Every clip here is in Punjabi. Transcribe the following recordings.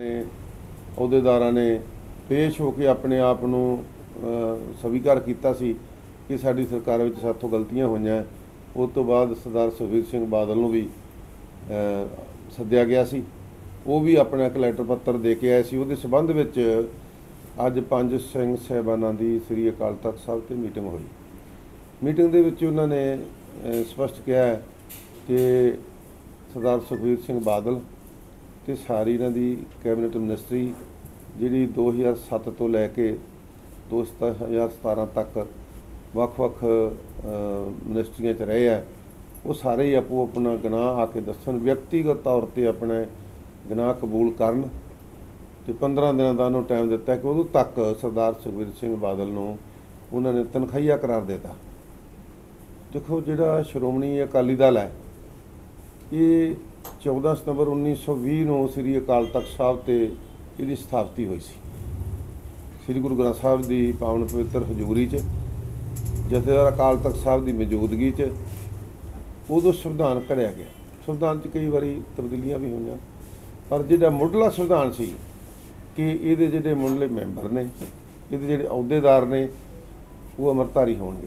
ਅਹੁਦੇਦਾਰਾਂ ਨੇ ਪੇਸ਼ ਹੋ ਕੇ ਆਪਣੇ ਆਪ ਨੂੰ ਸਵੀਕਾਰ ਕੀਤਾ ਸੀ ਕਿ ਸਾਡੀ ਸਰਕਾਰ ਵਿੱਚ ਸਾਥੋਂ ਗਲਤੀਆਂ ਹੋਈਆਂ। ਉਸ ਤੋਂ ਬਾਅਦ ਸਰਦਾਰ ਸੁਖਬੀਰ ਸਿੰਘ ਬਾਦਲ ਨੂੰ ਵੀ ਸੱਦਿਆ ਗਿਆ ਸੀ। ਉਹ ਵੀ ਆਪਣਾ ਇੱਕ ਲੈਟਰ ਪੱਤਰ ਦੇ ਕੇ ਆਏ ਸੀ। ਉਹਦੇ ਸੰਬੰਧ ਵਿੱਚ ਅੱਜ 5 ਸਿੰਘ ਸਾਹਿਬਾਨਾਂ ਦੀ ਸ੍ਰੀ ਅਕਾਲ ਤਖਤ ਸਾਹਿਬ 'ਤੇ ਮੀਟਿੰਗ ਹੋਈ। ਮੀਟਿੰਗ ਦੇ ਵਿੱਚ ਉਹਨਾਂ ਨੇ ਸਪਸ਼ਟ ਕਿਹਾ ਕਿ ਸਰਦਾਰ ਸੁਖਬੀਰ ਸਿੰਘ ਬਾਦਲ ਅਤੇ ਸਾਰੀ ਇਹਨਾਂ ਦੀ ਕੈਬਨਿਟ ਮਿਨਿਸਟਰੀ ਜਿਹੜੀ 2007 ਤੋਂ ਲੈ ਕੇ 2017 ਤੱਕ ਵੱਖ-ਵੱਖ ਮਿਨਿਸਟਰੀਆਂ 'ਚ ਰਹੇ ਆ, ਉਹ ਸਾਰੇ ਹੀ ਆਪੋ ਆਪਣਾ ਗੁਨਾਹ ਆ ਕੇ ਦੱਸਣ, ਵਿਅਕਤੀਗਤ ਤੌਰ 'ਤੇ ਆਪਣੇ ਗੁਨਾਹ ਕਬੂਲ ਕਰਨ ਅਤੇ 15 ਦਿਨਾਂ ਦਾ ਉਹਨੂੰ ਟਾਈਮ ਦਿੱਤਾ ਕਿ ਉਦੋਂ ਤੱਕ ਸਰਦਾਰ ਸੁਖਬੀਰ ਸਿੰਘ ਬਾਦਲ ਨੂੰ ਉਹਨਾਂ ਨੇ ਤਨਖਾਹੀਆ ਕਰਾਰ ਦਿੱਤਾ। ਦੇਖੋ, ਜਿਹੜਾ ਸ਼੍ਰੋਮਣੀ ਅਕਾਲੀ ਦਲ ਹੈ, ਇਹ 14 ਸਤੰਬਰ 1920 ਨੂੰ ਸ੍ਰੀ ਅਕਾਲ ਤਖਤ ਸਾਹਿਬ 'ਤੇ ਇਹਦੀ ਸਥਾਪਤੀ ਹੋਈ ਸੀ। ਸ੍ਰੀ ਗੁਰੂ ਗ੍ਰੰਥ ਸਾਹਿਬ ਦੀ ਪਾਵਨ ਪਵਿੱਤਰ ਹਜ਼ੂਰੀ 'ਚ, ਜਥੇਦਾਰ ਅਕਾਲ ਤਖਤ ਸਾਹਿਬ ਦੀ ਮੌਜੂਦਗੀ 'ਚ ਉਦੋਂ ਸੰਵਿਧਾਨ ਘੜਿਆ ਗਿਆ। ਸੰਵਿਧਾਨ 'ਚ ਕਈ ਵਾਰੀ ਤਬਦੀਲੀਆਂ ਵੀ ਹੋਈਆਂ, ਪਰ ਜਿਹੜਾ ਮੁੱਢਲਾ ਸੰਵਿਧਾਨ ਸੀ ਕਿ ਇਹਦੇ ਜਿਹੜੇ ਮੁੱਢਲੇ ਮੈਂਬਰ ਨੇ, ਇਹਦੇ ਜਿਹੜੇ ਅਹੁਦੇਦਾਰ ਨੇ, ਉਹ ਅੰਮ੍ਰਿਤਧਾਰੀ ਹੋਣਗੇ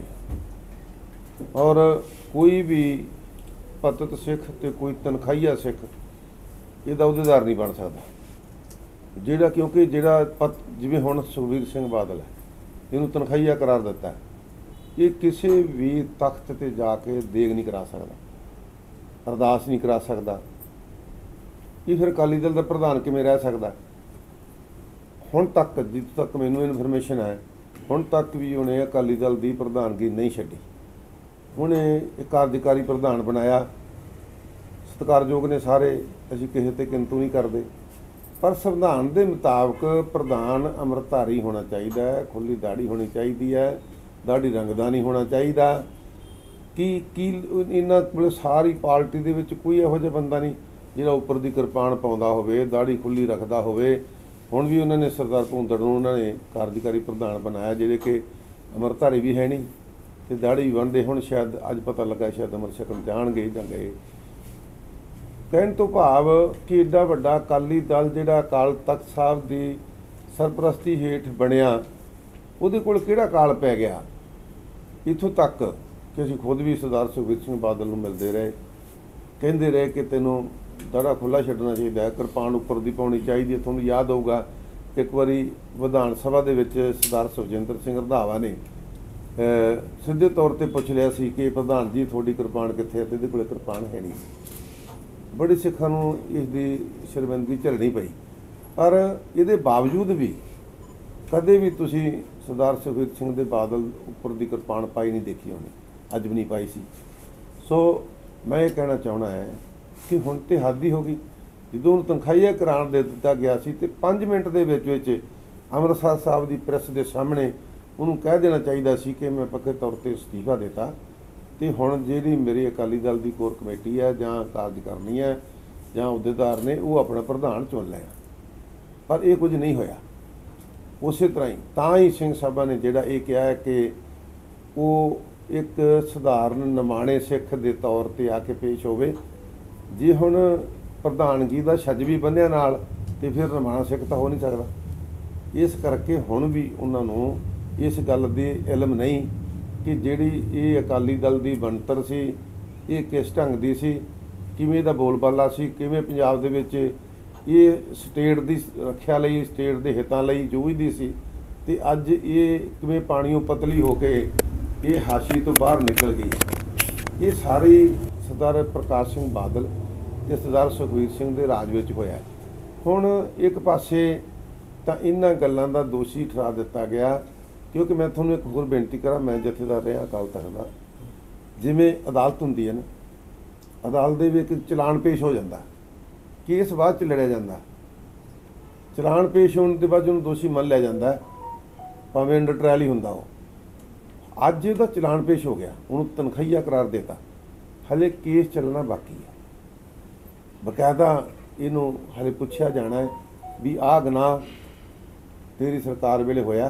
ਔਰ ਕੋਈ ਵੀ ਪਤਿਤ ਸਿੱਖ ਅਤੇ ਕੋਈ ਤਨਖਾਹੀਆ ਸਿੱਖ ਇਹਦਾ ਅਹੁਦੇਦਾਰ ਨਹੀਂ ਬਣ ਸਕਦਾ। ਜਿਹੜਾ ਕਿਉਂਕਿ ਜਿਵੇਂ ਹੁਣ ਸੁਖਬੀਰ ਸਿੰਘ ਬਾਦਲ ਹੈ, ਇਹਨੂੰ ਤਨਖਾਹੀਆ ਕਰਾਰ ਦਿੱਤਾ, ਇਹ ਕਿਸੇ ਵੀ ਤਖਤ 'ਤੇ ਜਾ ਕੇ ਦੇਗ ਨਹੀਂ ਕਰਾ ਸਕਦਾ, ਅਰਦਾਸ ਨਹੀਂ ਕਰਾ ਸਕਦਾ। ਇਹ ਫਿਰ ਅਕਾਲੀ ਦਲ ਦਾ ਪ੍ਰਧਾਨ ਕਿਵੇਂ ਰਹਿ ਸਕਦਾ? ਹੁਣ ਤੱਕ ਜਿੱਥੋਂ ਤੱਕ ਮੈਨੂੰ ਇਨਫੋਰਮੇਸ਼ਨ ਹੈ, ਹੁਣ ਤੱਕ ਵੀ ਉਹਨੇ ਅਕਾਲੀ ਦਲ ਦੀ ਪ੍ਰਧਾਨਗੀ ਨਹੀਂ ਛੱਡੀ। ਉਹਨੇ ਇੱਕ ਕਾਰਜਕਾਰੀ ਪ੍ਰਧਾਨ ਬਣਾਇਆ। ਸਤਿਕਾਰਯੋਗ ਨੇ ਸਾਰੇ, ਅਸੀਂ ਕਿਸੇ 'ਤੇ ਕਿੰਤੂ ਨਹੀਂ ਕਰਦੇ, ਪਰ ਸੰਵਿਧਾਨ ਦੇ ਮੁਤਾਬਕ ਪ੍ਰਧਾਨ ਅੰਮ੍ਰਿਤਧਾਰੀ ਹੋਣਾ ਚਾਹੀਦਾ ਹੈ, ਖੁੱਲ੍ਹੀ ਦਾੜੀ ਹੋਣੀ ਚਾਹੀਦੀ ਹੈ, ਦਾੜੀ ਰੰਗਦਾ ਨਹੀਂ ਹੋਣਾ ਚਾਹੀਦਾ। ਕੀ ਇਹਨਾਂ ਕੋਲ ਸਾਰੀ ਪਾਰਟੀ ਦੇ ਵਿੱਚ ਕੋਈ ਇਹੋ ਜਿਹਾ ਬੰਦਾ ਨਹੀਂ ਜਿਹੜਾ ਉੱਪਰ ਦੀ ਕਿਰਪਾਨ ਪਾਉਂਦਾ ਹੋਵੇ, ਦਾੜੀ ਖੁੱਲ੍ਹੀ ਰੱਖਦਾ ਹੋਵੇ। ਹੁਣ ਵੀ ਉਹਨਾਂ ਨੇ ਸਰਦਾਰ ਭੂੰਦੜ ਨੂੰ ਉਹਨਾਂ ਨੇ ਕਾਰਜਕਾਰੀ ਪ੍ਰਧਾਨ ਬਣਾਇਆ, ਜਿਹੜੇ ਕਿ ਅੰਮ੍ਰਿਤਧਾਰੀ ਵੀ ਹੈ ਨਹੀਂ ਅਤੇ ਦਾੜੀ ਵੀ ਬੰਨ੍ਹਦੇ। ਹੁਣ ਸ਼ਾਇਦ ਅੱਜ ਪਤਾ ਲੱਗਾ ਸ਼ਾਇਦ ਅੰਮ੍ਰਿਤ ਛਕਣ ਜਾਣਗੇ ਜਾਂ ਗਏ। ਕਹਿਣ ਤੋਂ ਭਾਵ ਕਿ ਐਡਾ ਵੱਡਾ ਅਕਾਲੀ ਦਲ ਜਿਹੜਾ ਅਕਾਲ ਤਖਤ ਸਾਹਿਬ ਦੀ ਸਰਪ੍ਰਸਤੀ ਹੇਠ ਬਣਿਆ, ਉਹਦੇ ਕੋਲ ਕਿਹੜਾ ਕਾਲ ਪੈ ਗਿਆ? ਇੱਥੋਂ ਤੱਕ ਕਿ ਅਸੀਂ ਖੁਦ ਵੀ ਸਰਦਾਰ ਸੁਖਬੀਰ ਸਿੰਘ ਬਾਦਲ ਨੂੰ ਮਿਲਦੇ ਰਹੇ, ਕਹਿੰਦੇ ਰਹੇ ਕਿ ਤੈਨੂੰ ਦਾੜਾ ਖੁੱਲ੍ਹਾ ਛੱਡਣਾ ਚਾਹੀਦਾ ਹੈ, ਕਿਰਪਾਨ ਉੱਪਰ ਦੀ ਪਾਉਣੀ ਚਾਹੀਦੀ ਹੈ। ਤੁਹਾਨੂੰ ਯਾਦ ਹੋਊਗਾ ਇੱਕ ਵਾਰੀ ਵਿਧਾਨ ਸਭਾ ਦੇ ਵਿੱਚ ਸਰਦਾਰ ਸੁਖਜਿੰਦਰ ਸਿੰਘ ਰੰਧਾਵਾ ਨੇ ਸਿੱਧੇ ਤੌਰ 'ਤੇ ਪੁੱਛ ਲਿਆ ਸੀ ਕਿ ਪ੍ਰਧਾਨ ਜੀ ਤੁਹਾਡੀ ਕਿਰਪਾਨ ਕਿੱਥੇ ਹੈ, ਅਤੇ ਇਹਦੇ ਕੋਲ ਕਿਰਪਾਨ ਹੈ ਨਹੀਂ। ਬੜੇ ਸਿੱਖਾਂ ਨੂੰ ਇਸ ਦੀ ਸ਼ਰਮਿੰਦਗੀ ਝੱਲਣੀ ਪਈ, ਪਰ ਇਹਦੇ ਬਾਵਜੂਦ ਵੀ ਕਦੇ ਵੀ ਤੁਸੀਂ ਸਰਦਾਰ ਸੁਖਬੀਰ ਸਿੰਘ ਦੇ ਬਾਦਲ ਉੱਪਰ ਦੀ ਕਿਰਪਾਨ ਪਾਈ ਨਹੀਂ ਦੇਖੀ ਹੋਣੀ, ਅੱਜ ਵੀ ਨਹੀਂ ਪਾਈ ਸੀ। ਸੋ ਮੈਂ ਇਹ ਕਹਿਣਾ ਚਾਹੁੰਦਾ ਹੈ ਕਿ ਹੁਣ ਤਾਂ ਹੱਦ ਹੀ ਹੋ ਗਈ। ਜਦੋਂ ਉਹਨੂੰ ਤਨਖਾਹੀਆ ਕਰਾਰ ਦੇ ਦਿੱਤਾ ਗਿਆ ਸੀ ਅਤੇ 5 ਮਿੰਟ ਦੇ ਵਿੱਚ ਅੰਮ੍ਰਿਤਸਰ ਸਾਹਿਬ ਦੀ ਪ੍ਰੈਸ ਦੇ ਸਾਹਮਣੇ ਉਹਨੂੰ ਕਹਿ ਦੇਣਾ ਚਾਹੀਦਾ ਸੀ ਕਿ ਮੈਂ ਪੱਕੇ ਤੌਰ 'ਤੇ ਅਸਤੀਫਾ ਦਿੱਤਾ ਅਤੇ ਹੁਣ ਜਿਹੜੀ ਮੇਰੀ ਅਕਾਲੀ ਦਲ ਦੀ ਕੋਰ ਕਮੇਟੀ ਹੈ ਜਾਂ ਕਾਰਜਕਾਰਨੀ ਹੈ ਜਾਂ ਅਹੁਦੇਦਾਰ ਨੇ, ਉਹ ਆਪਣਾ ਪ੍ਰਧਾਨ ਚੁਣ ਲਿਆ। ਪਰ ਇਹ ਕੁਝ ਨਹੀਂ ਹੋਇਆ। ਉਸੇ ਤਰ੍ਹਾਂ ਹੀ ਤਾਂ ਹੀ ਸਿੰਘ ਸਾਹਿਬਾਂ ਨੇ ਜਿਹੜਾ ਇਹ ਕਿਹਾ ਹੈ ਕਿ ਉਹ ਇੱਕ ਸਧਾਰਨ ਨਿਮਾਣੇ ਸਿੱਖ ਦੇ ਤੌਰ 'ਤੇ ਆ ਕੇ ਪੇਸ਼ ਹੋਵੇ। ਜੇ ਹੁਣ ਪ੍ਰਧਾਨਗੀ ਦਾ ਛੱਜ ਵੀ ਬੰਨਿਆ ਨਾਲ, ਅਤੇ ਫਿਰ ਨਿਮਾਣਾ ਸਿੱਖ ਤਾਂ ਹੋ ਨਹੀਂ ਸਕਦਾ। ਇਸ ਕਰਕੇ ਹੁਣ ਵੀ ਉਹਨਾਂ ਨੂੰ ਇਸ ਗੱਲ ਦੀ ਇਲਮ ਨਹੀਂ ਕਿ ਜਿਹੜੀ ਇਹ ਅਕਾਲੀ ਦਲ ਦੀ ਬਣਤਰ ਸੀ, ਇਹ ਕਿਸ ਢੰਗ ਦੀ ਸੀ, ਕਿਵੇਂ ਦਾ ਬੋਲਬਾਲਾ ਸੀ, ਕਿਵੇਂ ਪੰਜਾਬ ਦੇ ਵਿੱਚ ਇਹ ਸਟੇਟ ਦੀ ਰੱਖਿਆ ਲਈ, ਸਟੇਟ ਦੇ ਹਿੱਤਾਂ ਲਈ ਜੂਝਦੀ ਸੀ, ਅਤੇ ਅੱਜ ਇਹ ਕਿਵੇਂ ਪਾਣੀਓਂ ਪਤਲੀ ਹੋ ਕੇ ਇਹ ਹਾਸ਼ੀ ਤੋਂ ਬਾਹਰ ਨਿਕਲ ਗਈ। ਇਹ ਸਾਰੀ ਸਰਦਾਰ ਪ੍ਰਕਾਸ਼ ਸਿੰਘ ਬਾਦਲ ਅਤੇ ਸਰਦਾਰ ਸੁਖਬੀਰ ਸਿੰਘ ਦੇ ਰਾਜ ਵਿੱਚ ਹੋਇਆ। ਹੁਣ ਇੱਕ ਪਾਸੇ ਤਾਂ ਇਹਨਾਂ ਗੱਲਾਂ ਦਾ ਦੋਸ਼ੀ ਠਹਿਰਾ ਦਿੱਤਾ ਗਿਆ, ਕਿਉਂਕਿ ਮੈਂ ਤੁਹਾਨੂੰ ਇੱਕ ਹੋਰ ਬੇਨਤੀ ਕਰਾਂ, ਮੈਂ ਜਥੇਦਾਰ ਰਿਹਾ ਅਕਾਲ ਤਖਤ ਦਾ। ਜਿਵੇਂ ਅਦਾਲਤ ਹੁੰਦੀ ਹੈ ਨਾ, ਅਦਾਲਤ ਦੇ ਵਿੱਚ ਚਲਾਨ ਪੇਸ਼ ਹੋ ਜਾਂਦਾ, ਕੇਸ ਬਾਅਦ 'ਚ ਲੜਿਆ ਜਾਂਦਾ। ਚਲਾਨ ਪੇਸ਼ ਹੋਣ ਦੇ ਬਾਅਦ ਉਹਨੂੰ ਦੋਸ਼ੀ ਮੰਨ ਲਿਆ ਜਾਂਦਾ, ਭਾਵੇਂ ਅੰਡਰ ਟਰਾਇਲ ਹੀ ਹੁੰਦਾ। ਉਹ ਅੱਜ ਇਹਦਾ ਚਲਾਨ ਪੇਸ਼ ਹੋ ਗਿਆ, ਉਹਨੂੰ ਤਨਖਾਹੀਆ ਕਰਾਰ ਦੇਤਾ, ਹਲੇ ਕੇਸ ਚੱਲਣਾ ਬਾਕੀ ਹੈ। ਬਕਾਇਦਾ ਇਹਨੂੰ ਹਲੇ ਪੁੱਛਿਆ ਜਾਣਾ ਹੈ ਵੀ ਆਹ ਗੁਨਾਹ ਤੇਰੀ ਸਰਕਾਰ ਵੇਲੇ ਹੋਇਆ,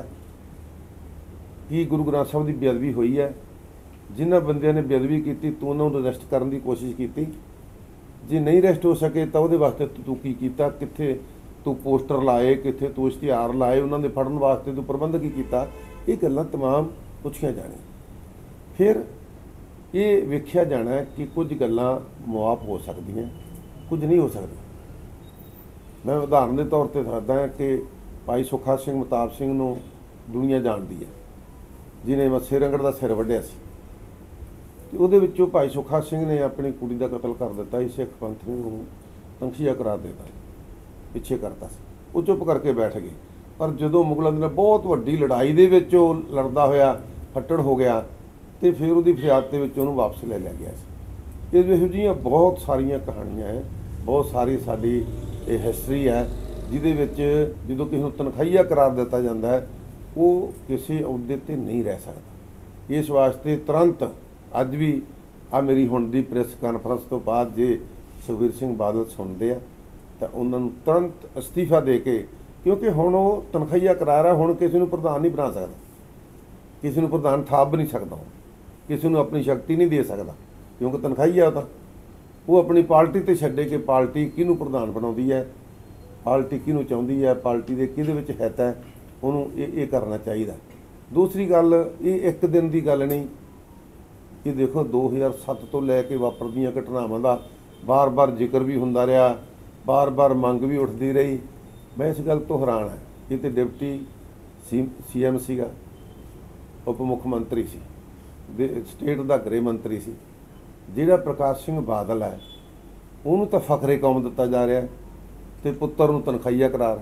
ਕੀ ਗੁਰੂ ਗ੍ਰੰਥ ਸਾਹਿਬ ਦੀ ਬੇਅਦਬੀ ਹੋਈ ਹੈ? ਜਿਨ੍ਹਾਂ ਬੰਦਿਆਂ ਨੇ ਬੇਅਦਬੀ ਕੀਤੀ ਤੂੰ ਉਹਨਾਂ ਨੂੰ ਅਰੈਸਟ ਕਰਨ ਦੀ ਕੋਸ਼ਿਸ਼ ਕੀਤੀ, ਜੇ ਨਹੀਂ ਅਰੈਸਟ ਹੋ ਸਕੇ ਤਾਂ ਉਹਦੇ ਵਾਸਤੇ ਤੂੰ ਕੀ ਕੀਤਾ, ਕਿੱਥੇ ਤੂੰ ਪੋਸਟਰ ਲਾਏ, ਕਿੱਥੇ ਤੂੰ ਇਸ਼ਤਿਹਾਰ ਲਾਏ, ਉਹਨਾਂ ਦੇ ਫੜਨ ਵਾਸਤੇ ਤੂੰ ਪ੍ਰਬੰਧ ਕੀ ਕੀਤਾ। ਇਹ ਗੱਲਾਂ ਤਮਾਮ ਪੁੱਛੀਆਂ ਜਾਣੀਆਂ। ਫਿਰ ਇਹ ਵੇਖਿਆ ਜਾਣਾ ਕਿ ਕੁਝ ਗੱਲਾਂ ਮੁਆਫ ਹੋ ਸਕਦੀਆਂ, ਕੁਝ ਨਹੀਂ ਹੋ ਸਕਦੀਆਂ। ਮੈਂ ਉਦਾਹਰਨ ਦੇ ਤੌਰ 'ਤੇ ਦੱਸਦਾ ਕਿ ਭਾਈ ਸੁੱਖਾ ਸਿੰਘ ਮਤਾਬ ਸਿੰਘ ਨੂੰ ਦੁਨੀਆ ਜਾਣਦੀ ਹੈ, ਜਿਹਨੇ ਮੱਸੇ ਰੰਗੜ ਦਾ ਸਿਰ ਵੱਢਿਆ ਸੀ। ਅਤੇ ਉਹਦੇ ਵਿੱਚੋਂ ਭਾਈ ਸੁੱਖਾ ਸਿੰਘ ਨੇ ਆਪਣੀ ਕੁੜੀ ਦਾ ਕਤਲ ਕਰ ਦਿੱਤਾ ਸੀ। ਸਿੱਖ ਪੰਥ ਨੇ ਉਹਨੂੰ ਤਨਖੀਹਾ ਕਰਾਰ ਦਿੱਤਾ, ਪਿੱਛੇ ਕਰਤਾ ਸੀ। ਉਹ ਚੁੱਪ ਕਰਕੇ ਬੈਠ ਗਏ। ਪਰ ਜਦੋਂ ਮੁਗਲਾਂ ਦੀ ਬਹੁਤ ਵੱਡੀ ਲੜਾਈ ਦੇ ਵਿੱਚ ਉਹ ਲੜਦਾ ਹੋਇਆ ਫੱਟੜ ਹੋ ਗਿਆ, ਅਤੇ ਫਿਰ ਉਹਦੀ ਫਰਿਆਦ ਦੇ ਵਿੱਚ ਉਹਨੂੰ ਵਾਪਸ ਲੈ ਲਿਆ ਗਿਆ ਸੀ। ਇਹੋ ਜਿਹੀਆਂ ਬਹੁਤ ਸਾਰੀਆਂ ਕਹਾਣੀਆਂ ਹੈ, ਬਹੁਤ ਸਾਰੀ ਸਾਡੀ ਇਹ ਹਿਸਟਰੀ ਹੈ, ਜਿਹਦੇ ਵਿੱਚ ਜਦੋਂ ਕਿਸੇ ਨੂੰ ਤਨਖਾਹੀਆ ਕਰਾਰ ਦਿੱਤਾ ਜਾਂਦਾ ਹੈ, ਉਹ ਕਿਸੇ ਅਹੁਦੇ 'ਤੇ ਨਹੀਂ ਰਹਿ ਸਕਦਾ। ਇਸ ਵਾਸਤੇ ਤੁਰੰਤ ਅੱਜ ਵੀ ਆ ਮੇਰੀ ਹੁਣ ਦੀ ਪ੍ਰੈਸ ਕਾਨਫਰੰਸ ਤੋਂ ਬਾਅਦ ਜੇ ਸੁਖਬੀਰ ਸਿੰਘ ਬਾਦਲ ਸੁਣਦੇ ਆ ਤਾਂ ਉਹਨਾਂ ਨੂੰ ਤੁਰੰਤ ਅਸਤੀਫਾ ਦੇ ਕੇ, ਕਿਉਂਕਿ ਹੁਣ ਉਹ ਤਨਖਾਹੀਆ ਕਰਾਰ ਹੈ, ਹੁਣ ਕਿਸੇ ਨੂੰ ਪ੍ਰਧਾਨ ਨਹੀਂ ਬਣਾ ਸਕਦਾ, ਕਿਸੇ ਨੂੰ ਪ੍ਰਧਾਨ ਥਾਪ ਨਹੀਂ ਸਕਦਾ, ਕਿਸੇ ਨੂੰ ਆਪਣੀ ਸ਼ਕਤੀ ਨਹੀਂ ਦੇ ਸਕਦਾ, ਕਿਉਂਕਿ ਤਨਖਾਹੀਆ ਤਾਂ ਉਹ ਆਪਣੀ ਪਾਰਟੀ 'ਤੇ ਛੱਡੇ ਕਿ ਪਾਰਟੀ ਕਿਹਨੂੰ ਪ੍ਰਧਾਨ ਬਣਾਉਂਦੀ ਹੈ, ਪਾਰਟੀ ਕਿਹਨੂੰ ਚਾਹੁੰਦੀ ਹੈ, ਪਾਰਟੀ ਦੇ ਕਿਹਦੇ ਵਿੱਚ ਹਿੱਤ ਹੈ, ਉਹਨੂੰ ਇਹ ਕਰਨਾ ਚਾਹੀਦਾ। ਦੂਸਰੀ ਗੱਲ, ਇਹ ਇੱਕ ਦਿਨ ਦੀ ਗੱਲ ਨਹੀਂ। ਇਹ ਦੇਖੋ 2007 ਤੋਂ ਲੈ ਕੇ ਵਾਪਰਦੀਆਂ ਘਟਨਾਵਾਂ ਦਾ ਬਾਰ-ਬਾਰ ਜ਼ਿਕਰ ਵੀ ਹੁੰਦਾ ਰਿਹਾ, ਬਾਰ-ਬਾਰ ਮੰਗ ਵੀ ਉੱਠਦੀ ਰਹੀ। ਮੈਂ ਇਸ ਗੱਲ ਤੋਂ ਹੈਰਾਨ ਹਾਂ। ਇਹ ਤਾਂ ਡਿਪਟੀ CM ਸੀਗਾ, ਉਪ ਮੁੱਖ ਮੰਤਰੀ ਸੀ, ਸਟੇਟ ਦਾ ਗ੍ਰਹਿ ਮੰਤਰੀ ਸੀ। ਜਿਹੜਾ ਪ੍ਰਕਾਸ਼ ਸਿੰਘ ਬਾਦਲ ਹੈ ਉਹਨੂੰ ਤਾਂ ਫਖਰੇ ਕੌਮ ਦਿੱਤਾ ਜਾ ਰਿਹਾ, ਅਤੇ ਪੁੱਤਰ ਨੂੰ ਤਨਖਾਹੀਆ ਕਰਾਰ।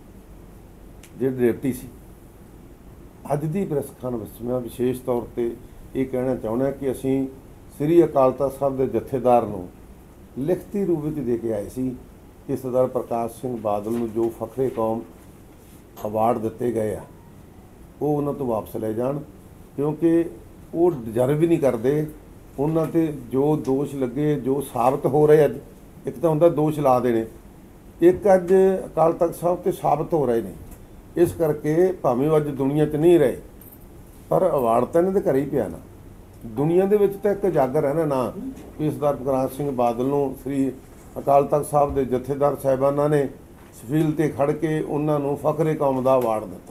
ਜਿਹੜੇ ਡਿਪਟੀ ਸੀ। ਅੱਜ ਦੀ ਪ੍ਰੈਸ ਕਾਨਫਰੰਸ ਮੈਂ ਵਿਸ਼ੇਸ਼ ਤੌਰ 'ਤੇ ਇਹ ਕਹਿਣਾ ਚਾਹੁੰਦਾ ਕਿ ਅਸੀਂ ਸ੍ਰੀ ਅਕਾਲ ਤਖ਼ਤ ਸਾਹਿਬ ਦੇ ਜਥੇਦਾਰ ਨੂੰ ਲਿਖਤੀ ਰੂਪ ਵਿੱਚ ਦੇ ਕੇ ਆਏ ਸੀ ਕਿ ਸਰਦਾਰ ਪ੍ਰਕਾਸ਼ ਸਿੰਘ ਬਾਦਲ ਨੂੰ ਜੋ ਫਖਰੇ ਕੌਮ ਅਵਾਰਡ ਦਿੱਤੇ ਗਏ ਆ, ਉਹ ਉਹਨਾਂ ਤੋਂ ਵਾਪਸ ਲੈ ਜਾਣ, ਕਿਉਂਕਿ ਉਹ ਡਿਜ਼ਰਵ ਵੀ ਨਹੀਂ ਕਰਦੇ। ਉਹਨਾਂ 'ਤੇ ਜੋ ਦੋਸ਼ ਲੱਗੇ, ਜੋ ਸਾਬਤ ਹੋ ਰਹੇ ਅੱਜ, ਇੱਕ ਤਾਂ ਹੁੰਦਾ ਦੋਸ਼ ਲਾ ਦੇਣੇ, ਇੱਕ ਅੱਜ ਅਕਾਲ ਤਖ਼ਤ ਸਾਹਿਬ 'ਤੇ ਸਾਬਤ ਹੋ ਰਹੇ ਨੇ। ਇਸ ਕਰਕੇ ਭਾਵੇਂ ਉਹ ਅੱਜ ਦੁਨੀਆ 'ਚ ਨਹੀਂ ਰਹੇ, ਪਰ ਅਵਾਰਡ ਤਾਂ ਇਹਨਾਂ ਦੇ ਘਰੇ ਹੀ ਪਿਆ ਨਾ। ਦੁਨੀਆ ਦੇ ਵਿੱਚ ਤਾਂ ਇੱਕ ਉਜਾਗਰ ਹੈ ਨਾ ਕਿ ਸਰਦਾਰ ਪ੍ਰਕਾਸ਼ ਸਿੰਘ ਬਾਦਲ ਨੂੰ ਸ੍ਰੀ ਅਕਾਲ ਤਖ਼ਤ ਸਾਹਿਬ ਦੇ ਜਥੇਦਾਰ ਸਾਹਿਬਾਨਾਂ ਨੇ ਸਫੀਲ 'ਤੇ ਖੜ੍ਹ ਕੇ ਉਹਨਾਂ ਨੂੰ ਫਖਰੇ ਕੌਮ ਦਾ ਅਵਾਰਡ ਦਿੱਤਾ।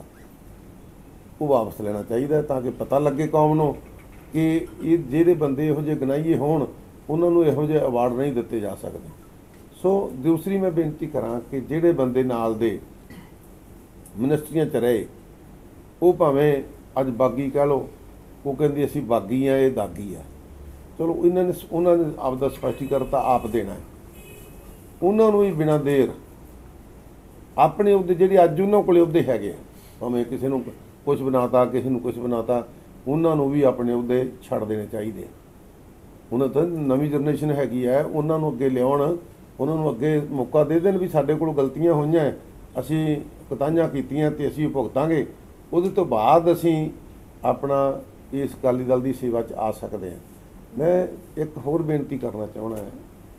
ਉਹ ਵਾਪਸ ਲੈਣਾ ਚਾਹੀਦਾ, ਤਾਂ ਕਿ ਪਤਾ ਲੱਗੇ ਕੌਮ ਨੂੰ ਕਿ ਇਹ ਜਿਹੜੇ ਬੰਦੇ ਇਹੋ ਜਿਹੇ ਗਨਾਈਏ ਹੋਣ, ਉਹਨਾਂ ਨੂੰ ਇਹੋ ਜਿਹੇ ਅਵਾਰਡ ਨਹੀਂ ਦਿੱਤੇ ਜਾ ਸਕਦੇ। ਸੋ ਦੂਸਰੀ ਮੈਂ ਬੇਨਤੀ ਕਰਾਂ ਕਿ ਜਿਹੜੇ ਬੰਦੇ ਨਾਲ ਦੇ ਮਿਨਿਸਟਰੀਆਂ 'ਚ ਰਹੇ, ਉਹ ਭਾਵੇਂ ਅੱਜ ਬਾਗੀ ਕਹਿ ਲਓ, ਉਹ ਕਹਿੰਦੇ ਅਸੀਂ ਬਾਗੀ ਆ, ਇਹ ਦਾਗੀ ਆ। ਚਲੋ ਉਹਨਾਂ ਨੇ ਆਪਦਾ ਸਪਸ਼ਟੀਕਰਨ ਤਾਂ ਆਪ ਦੇਣਾ ਹੈ। ਉਹਨਾਂ ਨੂੰ ਵੀ ਬਿਨਾਂ ਦੇਰ ਆਪਣੇ ਅਹੁਦੇ ਜਿਹੜੇ ਅੱਜ ਉਹਨਾਂ ਕੋਲੇ ਅਹੁਦੇ ਹੈਗੇ ਆ, ਭਾਵੇਂ ਕਿਸੇ ਨੂੰ ਕੁਛ ਬਣਾਤਾ, ਕਿਸੇ ਨੂੰ ਕੁਛ ਬਣਾਤਾ, ਉਹਨਾਂ ਨੂੰ ਵੀ ਆਪਣੇ ਅਹੁਦੇ ਛੱਡ ਦੇਣੇ ਚਾਹੀਦੇ। ਉਹਨਾਂ ਤਾਂ ਨਵੀਂ ਜਨਰੇਸ਼ਨ ਹੈਗੀ ਹੈ, ਉਹਨਾਂ ਨੂੰ ਅੱਗੇ ਲਿਆਉਣ, ਉਹਨਾਂ ਨੂੰ ਅੱਗੇ ਮੌਕਾ ਦੇ ਦੇਣ ਵੀ ਸਾਡੇ ਕੋਲ ਗਲਤੀਆਂ ਹੋਈਆਂ, ਅਸੀਂ ਕੁਤਾਹੀਆਂ ਕੀਤੀਆਂ ਅਤੇ ਅਸੀਂ ਭੁਗਤਾਂਗੇ। ਉਹਦੇ ਤੋਂ ਬਾਅਦ ਅਸੀਂ ਆਪਣਾ ਇਸ ਅਕਾਲੀ ਦਲ ਦੀ ਸੇਵਾ 'ਚ ਆ ਸਕਦੇ ਹਾਂ। ਮੈਂ ਇੱਕ ਹੋਰ ਬੇਨਤੀ ਕਰਨਾ ਚਾਹੁੰਦਾ ਹੈ।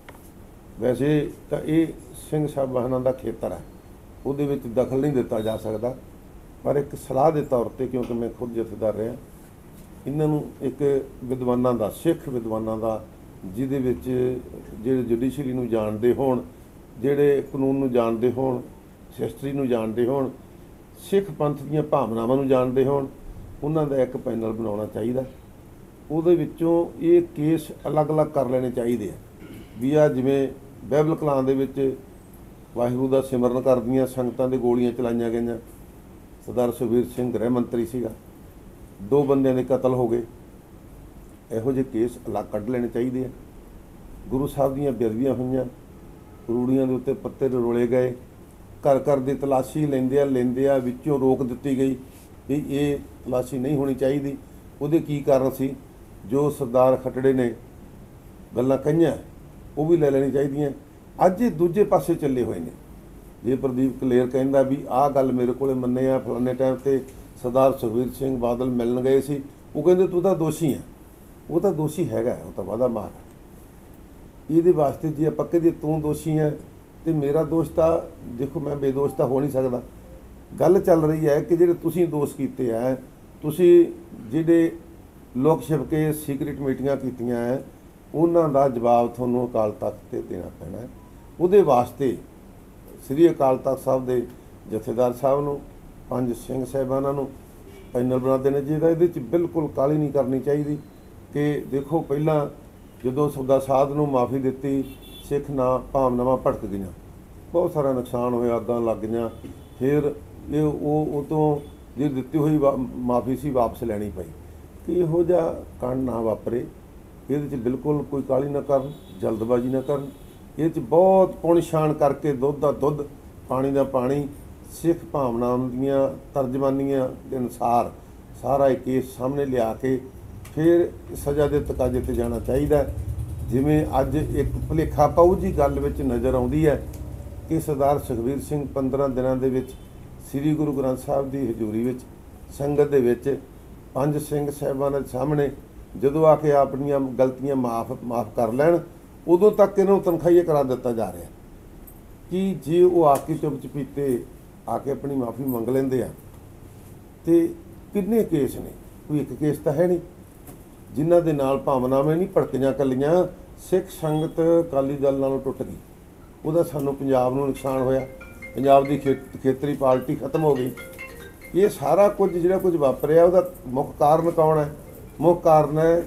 ਵੈਸੇ ਤਾਂ ਇਹ ਸਿੰਘ ਸਾਹਿਬਾਨਾਂ ਦਾ ਖੇਤਰ ਹੈ, ਉਹਦੇ ਵਿੱਚ ਦਖਲ ਨਹੀਂ ਦਿੱਤਾ ਜਾ ਸਕਦਾ, ਪਰ ਇੱਕ ਸਲਾਹ ਦੇ ਤੌਰ 'ਤੇ, ਕਿਉਂਕਿ ਮੈਂ ਖੁਦ ਜਥੇਦਾਰ ਰਿਹਾ, ਇਹਨਾਂ ਨੂੰ ਇੱਕ ਵਿਦਵਾਨਾਂ ਦਾ, ਸਿੱਖ ਵਿਦਵਾਨਾਂ ਦਾ, ਜਿਹਦੇ ਵਿੱਚ ਜਿਹੜੇ ਜੁਡੀਸ਼ਰੀ ਨੂੰ ਜਾਣਦੇ ਹੋਣ, ਜਿਹੜੇ ਕਾਨੂੰਨ ਨੂੰ ਜਾਣਦੇ ਹੋਣ, ਹਿਸਟਰੀ ਨੂੰ ਜਾਣਦੇ ਹੋਣ, ਸਿੱਖ ਪੰਥ ਦੀਆਂ ਭਾਵਨਾਵਾਂ ਨੂੰ ਜਾਣਦੇ ਹੋਣ, ਉਹਨਾਂ ਦਾ ਇੱਕ ਪੈਨਲ ਬਣਾਉਣਾ ਚਾਹੀਦਾ। ਉਹਦੇ ਵਿੱਚੋਂ ਇਹ ਕੇਸ ਅਲੱਗ-ਅਲੱਗ ਕਰ ਲੈਣੇ ਚਾਹੀਦੇ ਆ ਵੀ ਆ ਜਿਵੇਂ ਬਾਈਬਲ ਕਲਾਂ ਦੇ ਵਿੱਚ ਵਾਹਿਗੁਰੂ ਦਾ ਸਿਮਰਨ ਕਰਦੀਆਂ ਸੰਗਤਾਂ ਦੇ ਗੋਲੀਆਂ ਚਲਾਈਆਂ ਗਈਆਂ। ਸਰਦਾਰ ਸੁਖਬੀਰ ਸਿੰਘ ਗ੍ਰਹਿ ਮੰਤਰੀ ਸੀਗਾ, 2 ਬੰਦਿਆਂ ਦੇ ਕਤਲ ਹੋ ਗਏ। ਇਹੋ ਜਿਹੇ ਕੇਸ ਅਲੱਗ ਕੱਢ ਲੈਣੇ ਚਾਹੀਦੇ ਆ। ਗੁਰੂ ਸਾਹਿਬ ਦੀਆਂ ਬੇਅਦਬੀਆਂ ਹੋਈਆਂ, ਰੂੜੀਆਂ ਦੇ ਉੱਤੇ ਪੱਤੇ ਰੋਲੇ ਗਏ, ਘਰ ਘਰ ਦੀ ਤਲਾਸ਼ੀ ਲੈਂਦੇ ਆ, ਵਿੱਚੋਂ ਰੋਕ ਦਿੱਤੀ ਗਈ ਵੀ ਇਹ ਤਲਾਸ਼ੀ ਨਹੀਂ ਹੋਣੀ ਚਾਹੀਦੀ। ਉਹਦੇ ਕੀ ਕਾਰਨ ਸੀ? ਜੋ ਸਰਦਾਰ ਖੱਟੜੇ ਨੇ ਗੱਲਾਂ ਕਹੀਆਂ, ਉਹ ਵੀ ਲੈ ਲੈਣੀ ਚਾਹੀਦੀਆਂ। ਅੱਜ ਇਹ ਦੂਜੇ ਪਾਸੇ ਚੱਲੇ ਹੋਏ ਨੇ। ਜੇ ਪ੍ਰਦੀਪ ਕਲੇਰ ਕਹਿੰਦਾ ਵੀ ਆਹ ਗੱਲ ਮੇਰੇ ਕੋਲੇ ਮੰਨੇ ਆ, ਫਲਾਣੇ ਟਾਈਮ 'ਤੇ ਸਰਦਾਰ ਸੁਖਬੀਰ ਸਿੰਘ ਬਾਦਲ ਮਿਲਣ ਗਏ ਸੀ, ਉਹ ਕਹਿੰਦੇ ਤੂੰ ਤਾਂ ਦੋਸ਼ੀ ਹੈ। ਉਹ ਤਾਂ ਦੋਸ਼ੀ ਹੈਗਾ, ਉਹ ਤਾਂ ਵਾਦਾ ਮਾਰ। ਇਹਦੇ ਵਾਸਤੇ ਜੇ ਆਪਾਂ ਕਹੀਏ ਤੂੰ ਦੋਸ਼ੀ ਹੈ ਅਤੇ ਮੇਰਾ ਦੋਸ਼ ਤਾਂ ਦੇਖੋ, ਮੈਂ ਬੇਦੋਸ਼ ਤਾਂ ਹੋ ਨਹੀਂ ਸਕਦਾ। ਗੱਲ ਚੱਲ ਰਹੀ ਹੈ ਕਿ ਜਿਹੜੇ ਤੁਸੀਂ ਦੋਸ਼ ਕੀਤੇ ਹੈ, ਤੁਸੀਂ ਜਿਹੜੇ ਲੋਕ ਛਿਪ ਕੇ ਸੀਕ੍ਰੀਟ ਮੀਟਿੰਗਾਂ ਕੀਤੀਆਂ ਹੈ, ਉਹਨਾਂ ਦਾ ਜਵਾਬ ਤੁਹਾਨੂੰ ਅਕਾਲ ਤਖ਼ਤ 'ਤੇ ਦੇਣਾ ਪੈਣਾ। ਉਹਦੇ ਵਾਸਤੇ ਸ੍ਰੀ ਅਕਾਲ ਤਖਤ ਸਾਹਿਬ ਦੇ ਜਥੇਦਾਰ ਸਾਹਿਬ ਨੂੰ, 5 ਸਿੰਘ ਸਾਹਿਬਾਨਾਂ ਨੂੰ ਪੈਨਲ ਬਣਾ ਦੇਣਾ ਚਾਹੀਦਾ। ਇਹਦੇ 'ਚ ਬਿਲਕੁਲ ਕਾਹਲੀ ਨਹੀਂ ਕਰਨੀ ਚਾਹੀਦੀ ਕਿ ਦੇਖੋ ਪਹਿਲਾਂ ਜਦੋਂ ਸੌਦਾ ਸਾਧ ਨੂੰ ਮਾਫੀ ਦਿੱਤੀ, ਸਿੱਖ ਭਾਵਨਾਵਾਂ ਭੜਕ ਗਈਆਂ, ਬਹੁਤ ਸਾਰਾ ਨੁਕਸਾਨ ਹੋਇਆ, ਅੱਗਾਂ ਲੱਗ ਗਈਆਂ। ਫਿਰ ਇਹ ਉਹ ਤੋਂ ਜੇ ਦਿੱਤੀ ਹੋਈ ਮਾਫੀ ਸੀ ਵਾਪਸ ਲੈਣੀ ਪਈ ਕਿ ਇਹੋ ਜਿਹਾ ਕਾਂਡ ਨਾ ਵਾਪਰੇ। ਇਹਦੇ 'ਚ ਬਿਲਕੁਲ ਕੋਈ ਕਾਹਲੀ ਨਾ ਕਰਨ, ਜਲਦਬਾਜ਼ੀ ਨਾ ਕਰਨ। ਇਹ 'ਚ ਬਹੁਤ ਪੁਣ ਛਾਣ ਕਰਕੇ ਦੁੱਧ ਦਾ ਦੁੱਧ, ਪਾਣੀ ਦਾ ਪਾਣੀ, ਸਿੱਖ ਭਾਵਨਾਵਾਂ ਦੀਆਂ ਤਰਜਮਾਨੀਆਂ ਦੇ ਅਨੁਸਾਰ ਸਾਰਾ ਇਹ ਕੇਸ ਸਾਹਮਣੇ ਲਿਆ ਕੇ ਫਿਰ ਸਜ਼ਾ ਦੇ ਤਕਾਜ਼ੇ 'ਤੇ ਜਾਣਾ ਚਾਹੀਦਾ। ਜਿਵੇਂ ਅੱਜ ਇੱਕ ਭੁਲੇਖਾ ਪਾਊ ਜੀ ਗੱਲ ਵਿੱਚ ਨਜ਼ਰ ਆਉਂਦੀ ਹੈ ਕਿ ਸਰਦਾਰ ਸੁਖਬੀਰ ਸਿੰਘ 15 ਦਿਨਾਂ ਦੇ ਵਿੱਚ ਸ੍ਰੀ ਗੁਰੂ ਗ੍ਰੰਥ ਸਾਹਿਬ ਦੀ ਹਜ਼ੂਰੀ ਵਿੱਚ ਸੰਗਤ ਦੇ ਵਿੱਚ 5 ਸਿੰਘ ਸਾਹਿਬਾਨਾਂ ਦੇ ਸਾਹਮਣੇ ਜਦੋਂ ਆ ਕੇ ਆਪਣੀਆਂ ਗਲਤੀਆਂ ਮਾਫ ਕਰ ਲੈਣ, ਉਦੋਂ ਤੱਕ ਇਹਨੂੰ ਤਨਖਾਹੀਆ ਕਰਾ ਦਿੱਤਾ ਜਾ ਰਿਹਾ ਕਿ ਜੇ ਉਹ ਆ ਕੇ ਚੁੱਪ ਚਪੀਤੇ ਆ ਕੇ ਆਪਣੀ ਮਾਫੀ ਮੰਗ ਲੈਂਦੇ ਆ ਤੇ ਕਿੰਨੇ ਕੇਸ ਨੇ, ਕੋਈ ਇੱਕ ਕੇਸ ਤਾਂ ਹੈ ਨਹੀਂ ਜਿਨ੍ਹਾਂ ਦੇ ਨਾਲ ਭਾਵਨਾਵਾਂ ਨਹੀਂ ਭੜਕੀਆਂ ਕੱਲੀਆਂ। ਸਿੱਖ ਸੰਗਤ ਅਕਾਲੀ ਦਲ ਨਾਲੋਂ ਟੁੱਟ ਗਈ, ਉਹਦਾ ਸਾਨੂੰ ਪੰਜਾਬ ਨੂੰ ਨੁਕਸਾਨ ਹੋਇਆ, ਪੰਜਾਬ ਦੀ ਖੇਤਰੀ ਪਾਰਟੀ ਖਤਮ ਹੋ ਗਈ। ਇਹ ਸਾਰਾ ਕੁਝ ਜਿਹੜਾ ਕੁਝ ਵਾਪਰਿਆ ਉਹਦਾ ਮੁੱਖ ਕਾਰਨ ਕੌਣ ਹੈ? ਮੁੱਖ ਕਾਰਨ ਹੈ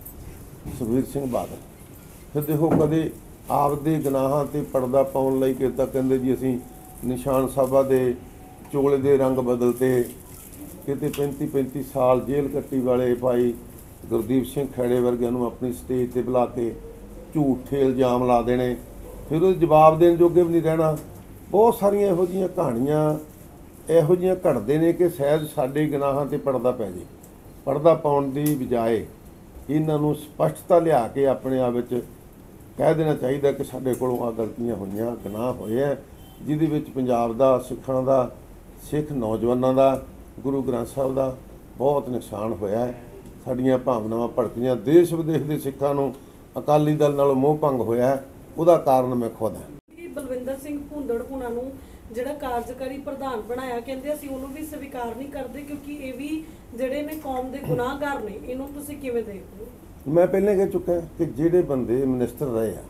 ਸੁਖਬੀਰ ਸਿੰਘ ਬਾਦਲ। ਫਿਰ ਦੇਖੋ ਕਦੇ ਆਪਦੇ ਗੁਨਾਹਾਂ 'ਤੇ ਪਰਦਾ ਪਾਉਣ ਲਈ ਕਿਤਾ ਕਹਿੰਦੇ ਜੀ ਅਸੀਂ ਨਿਸ਼ਾਨ ਸਾਹਿਬਾਂ ਦੇ ਚੋਲੇ ਦੇ ਰੰਗ ਬਦਲਤੇ, ਕਿਤੇ 35 ਸਾਲ ਜੇਲ੍ਹ ਕੱਟੀ ਵਾਲੇ ਭਾਈ ਗੁਰਦੀਪ ਸਿੰਘ ਖੈੜੇ ਵਰਗਿਆਂ ਨੂੰ ਆਪਣੀ ਸਟੇਜ 'ਤੇ ਬੁਲਾ ਕੇ ਝੂਠੇ ਇਲਜ਼ਾਮ ਲਾ ਦੇਣੇ, ਫਿਰ ਉਹਦੇ ਜਵਾਬ ਦੇਣ ਜੋਗੇ ਵੀ ਨਹੀਂ ਰਹਿਣਾ। ਬਹੁਤ ਸਾਰੀਆਂ ਇਹੋ ਜਿਹੀਆਂ ਕਹਾਣੀਆਂ ਇਹੋ ਜਿਹੀਆਂ ਘੜਦੇ ਨੇ ਕਿ ਸ਼ਾਇਦ ਸਾਡੇ ਗੁਨਾਹਾਂ 'ਤੇ ਪਰਦਾ ਪੈ ਜੇ। ਪਰਦਾ ਪਾਉਣ ਦੀ ਬਜਾਏ ਇਹਨਾਂ ਨੂੰ ਸਪਸ਼ਟਤਾ ਲਿਆ ਕੇ ਆਪਣੇ ਆਪ ਵਿੱਚ ਕਹਿ ਦੇਣਾ ਚਾਹੀਦਾ ਕਿ ਸਾਡੇ ਕੋਲੋਂ ਆ ਗਲਤੀਆਂ ਹੋਈਆਂ, ਗੁਨਾਹ ਹੋਏ ਆ, ਜਿਹਦੇ ਵਿੱਚ ਪੰਜਾਬ ਦਾ, ਸਿੱਖਾਂ ਦਾ, ਸਿੱਖ ਨੌਜਵਾਨਾਂ ਦਾ, ਗੁਰੂ ਗ੍ਰੰਥ ਸਾਹਿਬ ਦਾ ਬਹੁਤ ਨੁਕਸਾਨ ਹੋਇਆ ਹੈ। ਸਾਡੀਆਂ ਭਾਵਨਾਵਾਂ ਭੜਕੀਆਂ, ਦੇਸ਼ ਵਿਦੇਸ਼ ਦੇ ਸਿੱਖਾਂ ਨੂੰ ਅਕਾਲੀ ਦਲ ਨਾਲੋਂ ਮੋਹ ਭੰਗ ਹੋਇਆ ਹੈ। ਉਹਦਾ ਕਾਰਨ ਮੈਂ ਖੁਦ ਹਾਂ। ਬਲਵਿੰਦਰ ਸਿੰਘ ਭੁੰਦੜ ਹੁਣਾਂ ਨੂੰ ਜਿਹੜਾ ਕਾਰਜਕਾਰੀ ਪ੍ਰਧਾਨ ਬਣਾਇਆ, ਕਹਿੰਦੇ ਅਸੀਂ ਉਹਨੂੰ ਵੀ ਸਵੀਕਾਰ ਨਹੀਂ ਕਰਦੇ ਕਿਉਂਕਿ ਇਹ ਵੀ ਜਿਹੜੇ ਨੇ ਕੌਮ ਦੇ ਗੁਨਾਹਗਾਰ ਨੇ। ਇਹਨੂੰ ਤੁਸੀਂ ਕਿਵੇਂ ਦੇਖਦੇ ਹੋ? ਮੈਂ ਪਹਿਲਾਂ ਕਹਿ ਚੁੱਕਾ ਕਿ ਜਿਹੜੇ ਬੰਦੇ ਮਿਨਿਸਟਰ ਰਹੇ ਆ,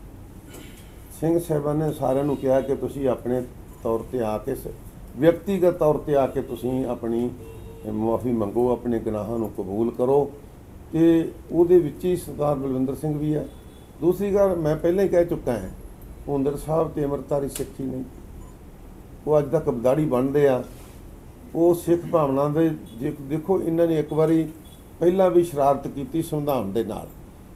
ਸਿੰਘ ਸਾਹਿਬਾਂ ਨੇ ਸਾਰਿਆਂ ਨੂੰ ਕਿਹਾ ਕਿ ਤੁਸੀਂ ਆਪਣੇ ਤੌਰ 'ਤੇ ਆ ਕੇ, ਵਿਅਕਤੀਗਤ ਤੌਰ 'ਤੇ ਆ ਕੇ ਤੁਸੀਂ ਆਪਣੀ ਮੁਆਫੀ ਮੰਗੋ, ਆਪਣੇ ਗੁਨਾਹਾਂ ਨੂੰ ਕਬੂਲ ਕਰੋ। ਤੇ ਉਹਦੇ ਵਿੱਚ ਹੀ ਸਰਦਾਰ ਬਲਵਿੰਦਰ ਸਿੰਘ ਵੀ ਹੈ। ਦੂਸਰੀ ਗੱਲ ਮੈਂ ਪਹਿਲਾਂ ਹੀ ਕਹਿ ਚੁੱਕਾ ਹਾਂ, ਭੁੰਦੜ ਸਾਹਿਬ ਤੇ ਅੰਮ੍ਰਿਤਧਾਰੀ ਸਿੱਖ ਹੀ ਨਹੀਂ, ਉਹ ਅੱਜ ਤੱਕ ਦਾੜੀ ਬਣਦੇ ਆ, ਉਹ ਸਿੱਖ ਭਾਵਨਾ ਦੇ। ਦੇਖੋ ਇਹਨਾਂ ਨੇ ਇੱਕ ਵਾਰੀ ਪਹਿਲਾਂ ਵੀ ਸ਼ਰਾਰਤ ਕੀਤੀ ਸੰਵਿਧਾਨ ਦੇ ਨਾਲ।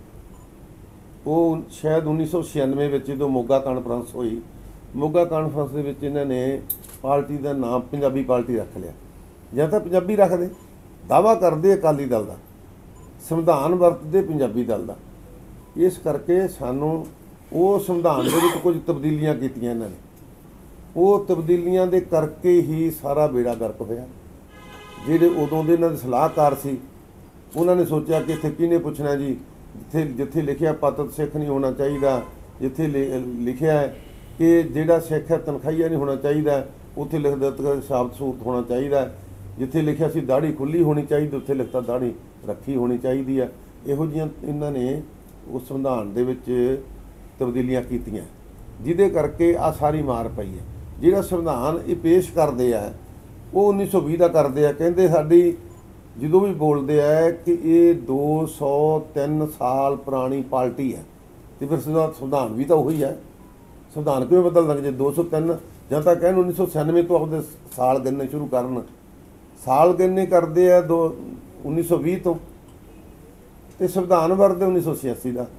ਉਹ ਸ਼ਾਇਦ 1996 ਵਿੱਚ ਜਦੋਂ ਮੋਗਾ ਕਾਨਫਰੰਸ ਹੋਈ, ਮੋਗਾ ਕਾਨਫਰੰਸ ਦੇ ਵਿੱਚ ਇਹਨਾਂ ਨੇ ਪਾਰਟੀ ਦਾ ਨਾਮ ਪੰਜਾਬੀ ਪਾਰਟੀ ਰੱਖ ਲਿਆ। ਜਾਂ ਤਾਂ ਪੰਜਾਬੀ ਰੱਖਦੇ, ਦਾਅਵਾ ਕਰਦੇ ਅਕਾਲੀ ਦਲ ਦਾ, ਸੰਵਿਧਾਨ ਵਰਤਦੇ ਪੰਜਾਬੀ ਦਲ ਦਾ। ਇਸ ਕਰਕੇ ਸਾਨੂੰ ਉਹ ਸੰਵਿਧਾਨ ਦੇ ਵਿੱਚ ਕੁਝ ਤਬਦੀਲੀਆਂ ਕੀਤੀਆਂ ਇਹਨਾਂ ਨੇ, ਉਹ ਤਬਦੀਲੀਆਂ ਦੇ ਕਰਕੇ ਹੀ ਸਾਰਾ ਬੇੜਾ ਗਰਕ ਹੋਇਆ। ਜਿਹੜੇ ਉਦੋਂ ਦੇ ਇਹਨਾਂ ਦੇ ਸਲਾਹਕਾਰ ਸੀ, ਉਹਨਾਂ ਨੇ ਸੋਚਿਆ ਕਿ ਇੱਥੇ ਕਿਹਨੇ ਪੁੱਛਣਾ ਜੀ, ਜਿੱਥੇ ਲਿਖਿਆ ਪਤਤ ਸਿੱਖ ਨਹੀਂ ਹੋਣਾ ਚਾਹੀਦਾ, ਜਿੱਥੇ ਲਿਖਿਆ ਹੈ ਕਿ ਜਿਹੜਾ ਸਿੱਖ ਹੈ ਤਨਖਾਹੀਆ ਨਹੀਂ ਹੋਣਾ ਚਾਹੀਦਾ, ਉੱਥੇ ਲਿਖ ਦਿੱਤਾ ਸ਼ਬਦ ਸੂਰਤ ਹੋਣਾ ਚਾਹੀਦਾ। ਜਿੱਥੇ ਲਿਖਿਆ ਸੀ ਦਾੜੀ ਖੁੱਲ੍ਹੀ ਹੋਣੀ ਚਾਹੀਦੀ, ਉੱਥੇ ਲਿਖਤਾ ਦਾੜੀ ਰੱਖੀ ਹੋਣੀ ਚਾਹੀਦੀ ਹੈ। ਇਹੋ ਜਿਹੀਆਂ ਇਹਨਾਂ ਨੇ ਉਸ ਸੰਵਿਧਾਨ ਦੇ ਵਿੱਚ ਤਬਦੀਲੀਆਂ ਕੀਤੀਆਂ, ਜਿਹਦੇ ਕਰਕੇ ਆ ਸਾਰੀ ਮਾਰ ਪਈ ਹੈ। ਜਿਹੜਾ ਸੰਵਿਧਾਨ ਇਹ ਪੇਸ਼ ਕਰਦੇ ਆ ਉਹ 1920 ਦਾ ਕਰਦੇ ਆ। ਕਹਿੰਦੇ ਸਾਡੀ ਜਦੋਂ ਵੀ ਬੋਲਦੇ ਆ ਕਿ ਇਹ 203 ਸਾਲ ਪੁਰਾਣੀ ਪਾਰਟੀ ਹੈ, ਅਤੇ ਫਿਰ ਸੰਵਿਧਾਨ ਵੀ ਤਾਂ ਉਹੀ ਹੈ। ਸੰਵਿਧਾਨ ਕਿਵੇਂ ਬਦਲ ਦਾਂਗੇ ਜੇ 203? ਜਾਂ ਤਾਂ ਕਹਿਣ 1996 ਤੋਂ ਆਪਦੇ ਸਾਲ ਗਿਣਨੇ ਸ਼ੁਰੂ ਕਰਨ, ਸਾਲ ਗਿਣਨੇ ਕਰਦੇ ਆ 1920 ਤੋਂ, ਅਤੇ ਸੰਵਿਧਾਨ ਵਰਤਦੇ 1986 ਦਾ,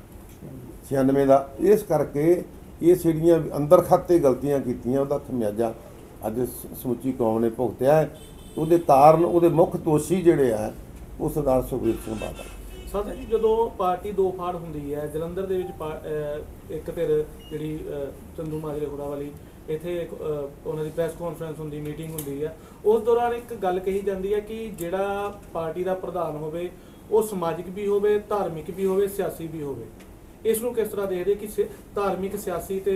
96 ਦਾ। ਇਸ ਕਰਕੇ ਇਹ ਜਿਹੜੀਆਂ ਅੰਦਰ ਖਾਤੇ ਗਲਤੀਆਂ ਕੀਤੀਆਂ ਉਹਦਾ ਖਮਿਆਜਾ ਅੱਜ ਸਮੁੱਚੀ ਕੌਮ ਨੇ ਭੁਗਤਿਆ ਹੈ। ਉਹਦੇ ਕਾਰਨ ਉਹਦੇ ਮੁੱਖ ਦੋਸ਼ੀ ਜਿਹੜੇ ਆ ਉਹ ਸਰਦਾਰ ਸੁਖਬੀਰ ਸਿੰਘ ਬਾਦਲ। ਸਾਡਾ ਜੀ ਜਦੋਂ ਪਾਰਟੀ ਦੋ ਫਾੜ ਹੁੰਦੀ ਹੈ, ਜਲੰਧਰ ਦੇ ਵਿੱਚ ਇੱਕ ਧਿਰ ਜਿਹੜੀ ਚੰਦੂ ਮਾਜਰੇ ਖੁੜਾ ਵਾਲੀ, ਇੱਥੇ ਉਹਨਾਂ ਦੀ ਪ੍ਰੈਸ ਕਾਨਫਰੰਸ ਹੁੰਦੀ, ਮੀਟਿੰਗ ਹੁੰਦੀ ਹੈ। ਉਸ ਦੌਰਾਨ ਇੱਕ ਗੱਲ ਕਹੀ ਜਾਂਦੀ ਹੈ ਕਿ ਜਿਹੜਾ ਪਾਰਟੀ ਦਾ ਪ੍ਰਧਾਨ ਹੋਵੇ ਉਹ ਸਮਾਜਿਕ ਵੀ ਹੋਵੇ, ਧਾਰਮਿਕ ਵੀ ਹੋਵੇ, ਸਿਆਸੀ ਵੀ ਹੋਵੇ। ਇਸ ਨੂੰ ਕਿਸ ਤਰ੍ਹਾਂ ਦੇਖਦੇ ਕਿ ਧਾਰਮਿਕ, ਸਿਆਸੀ ਤੇ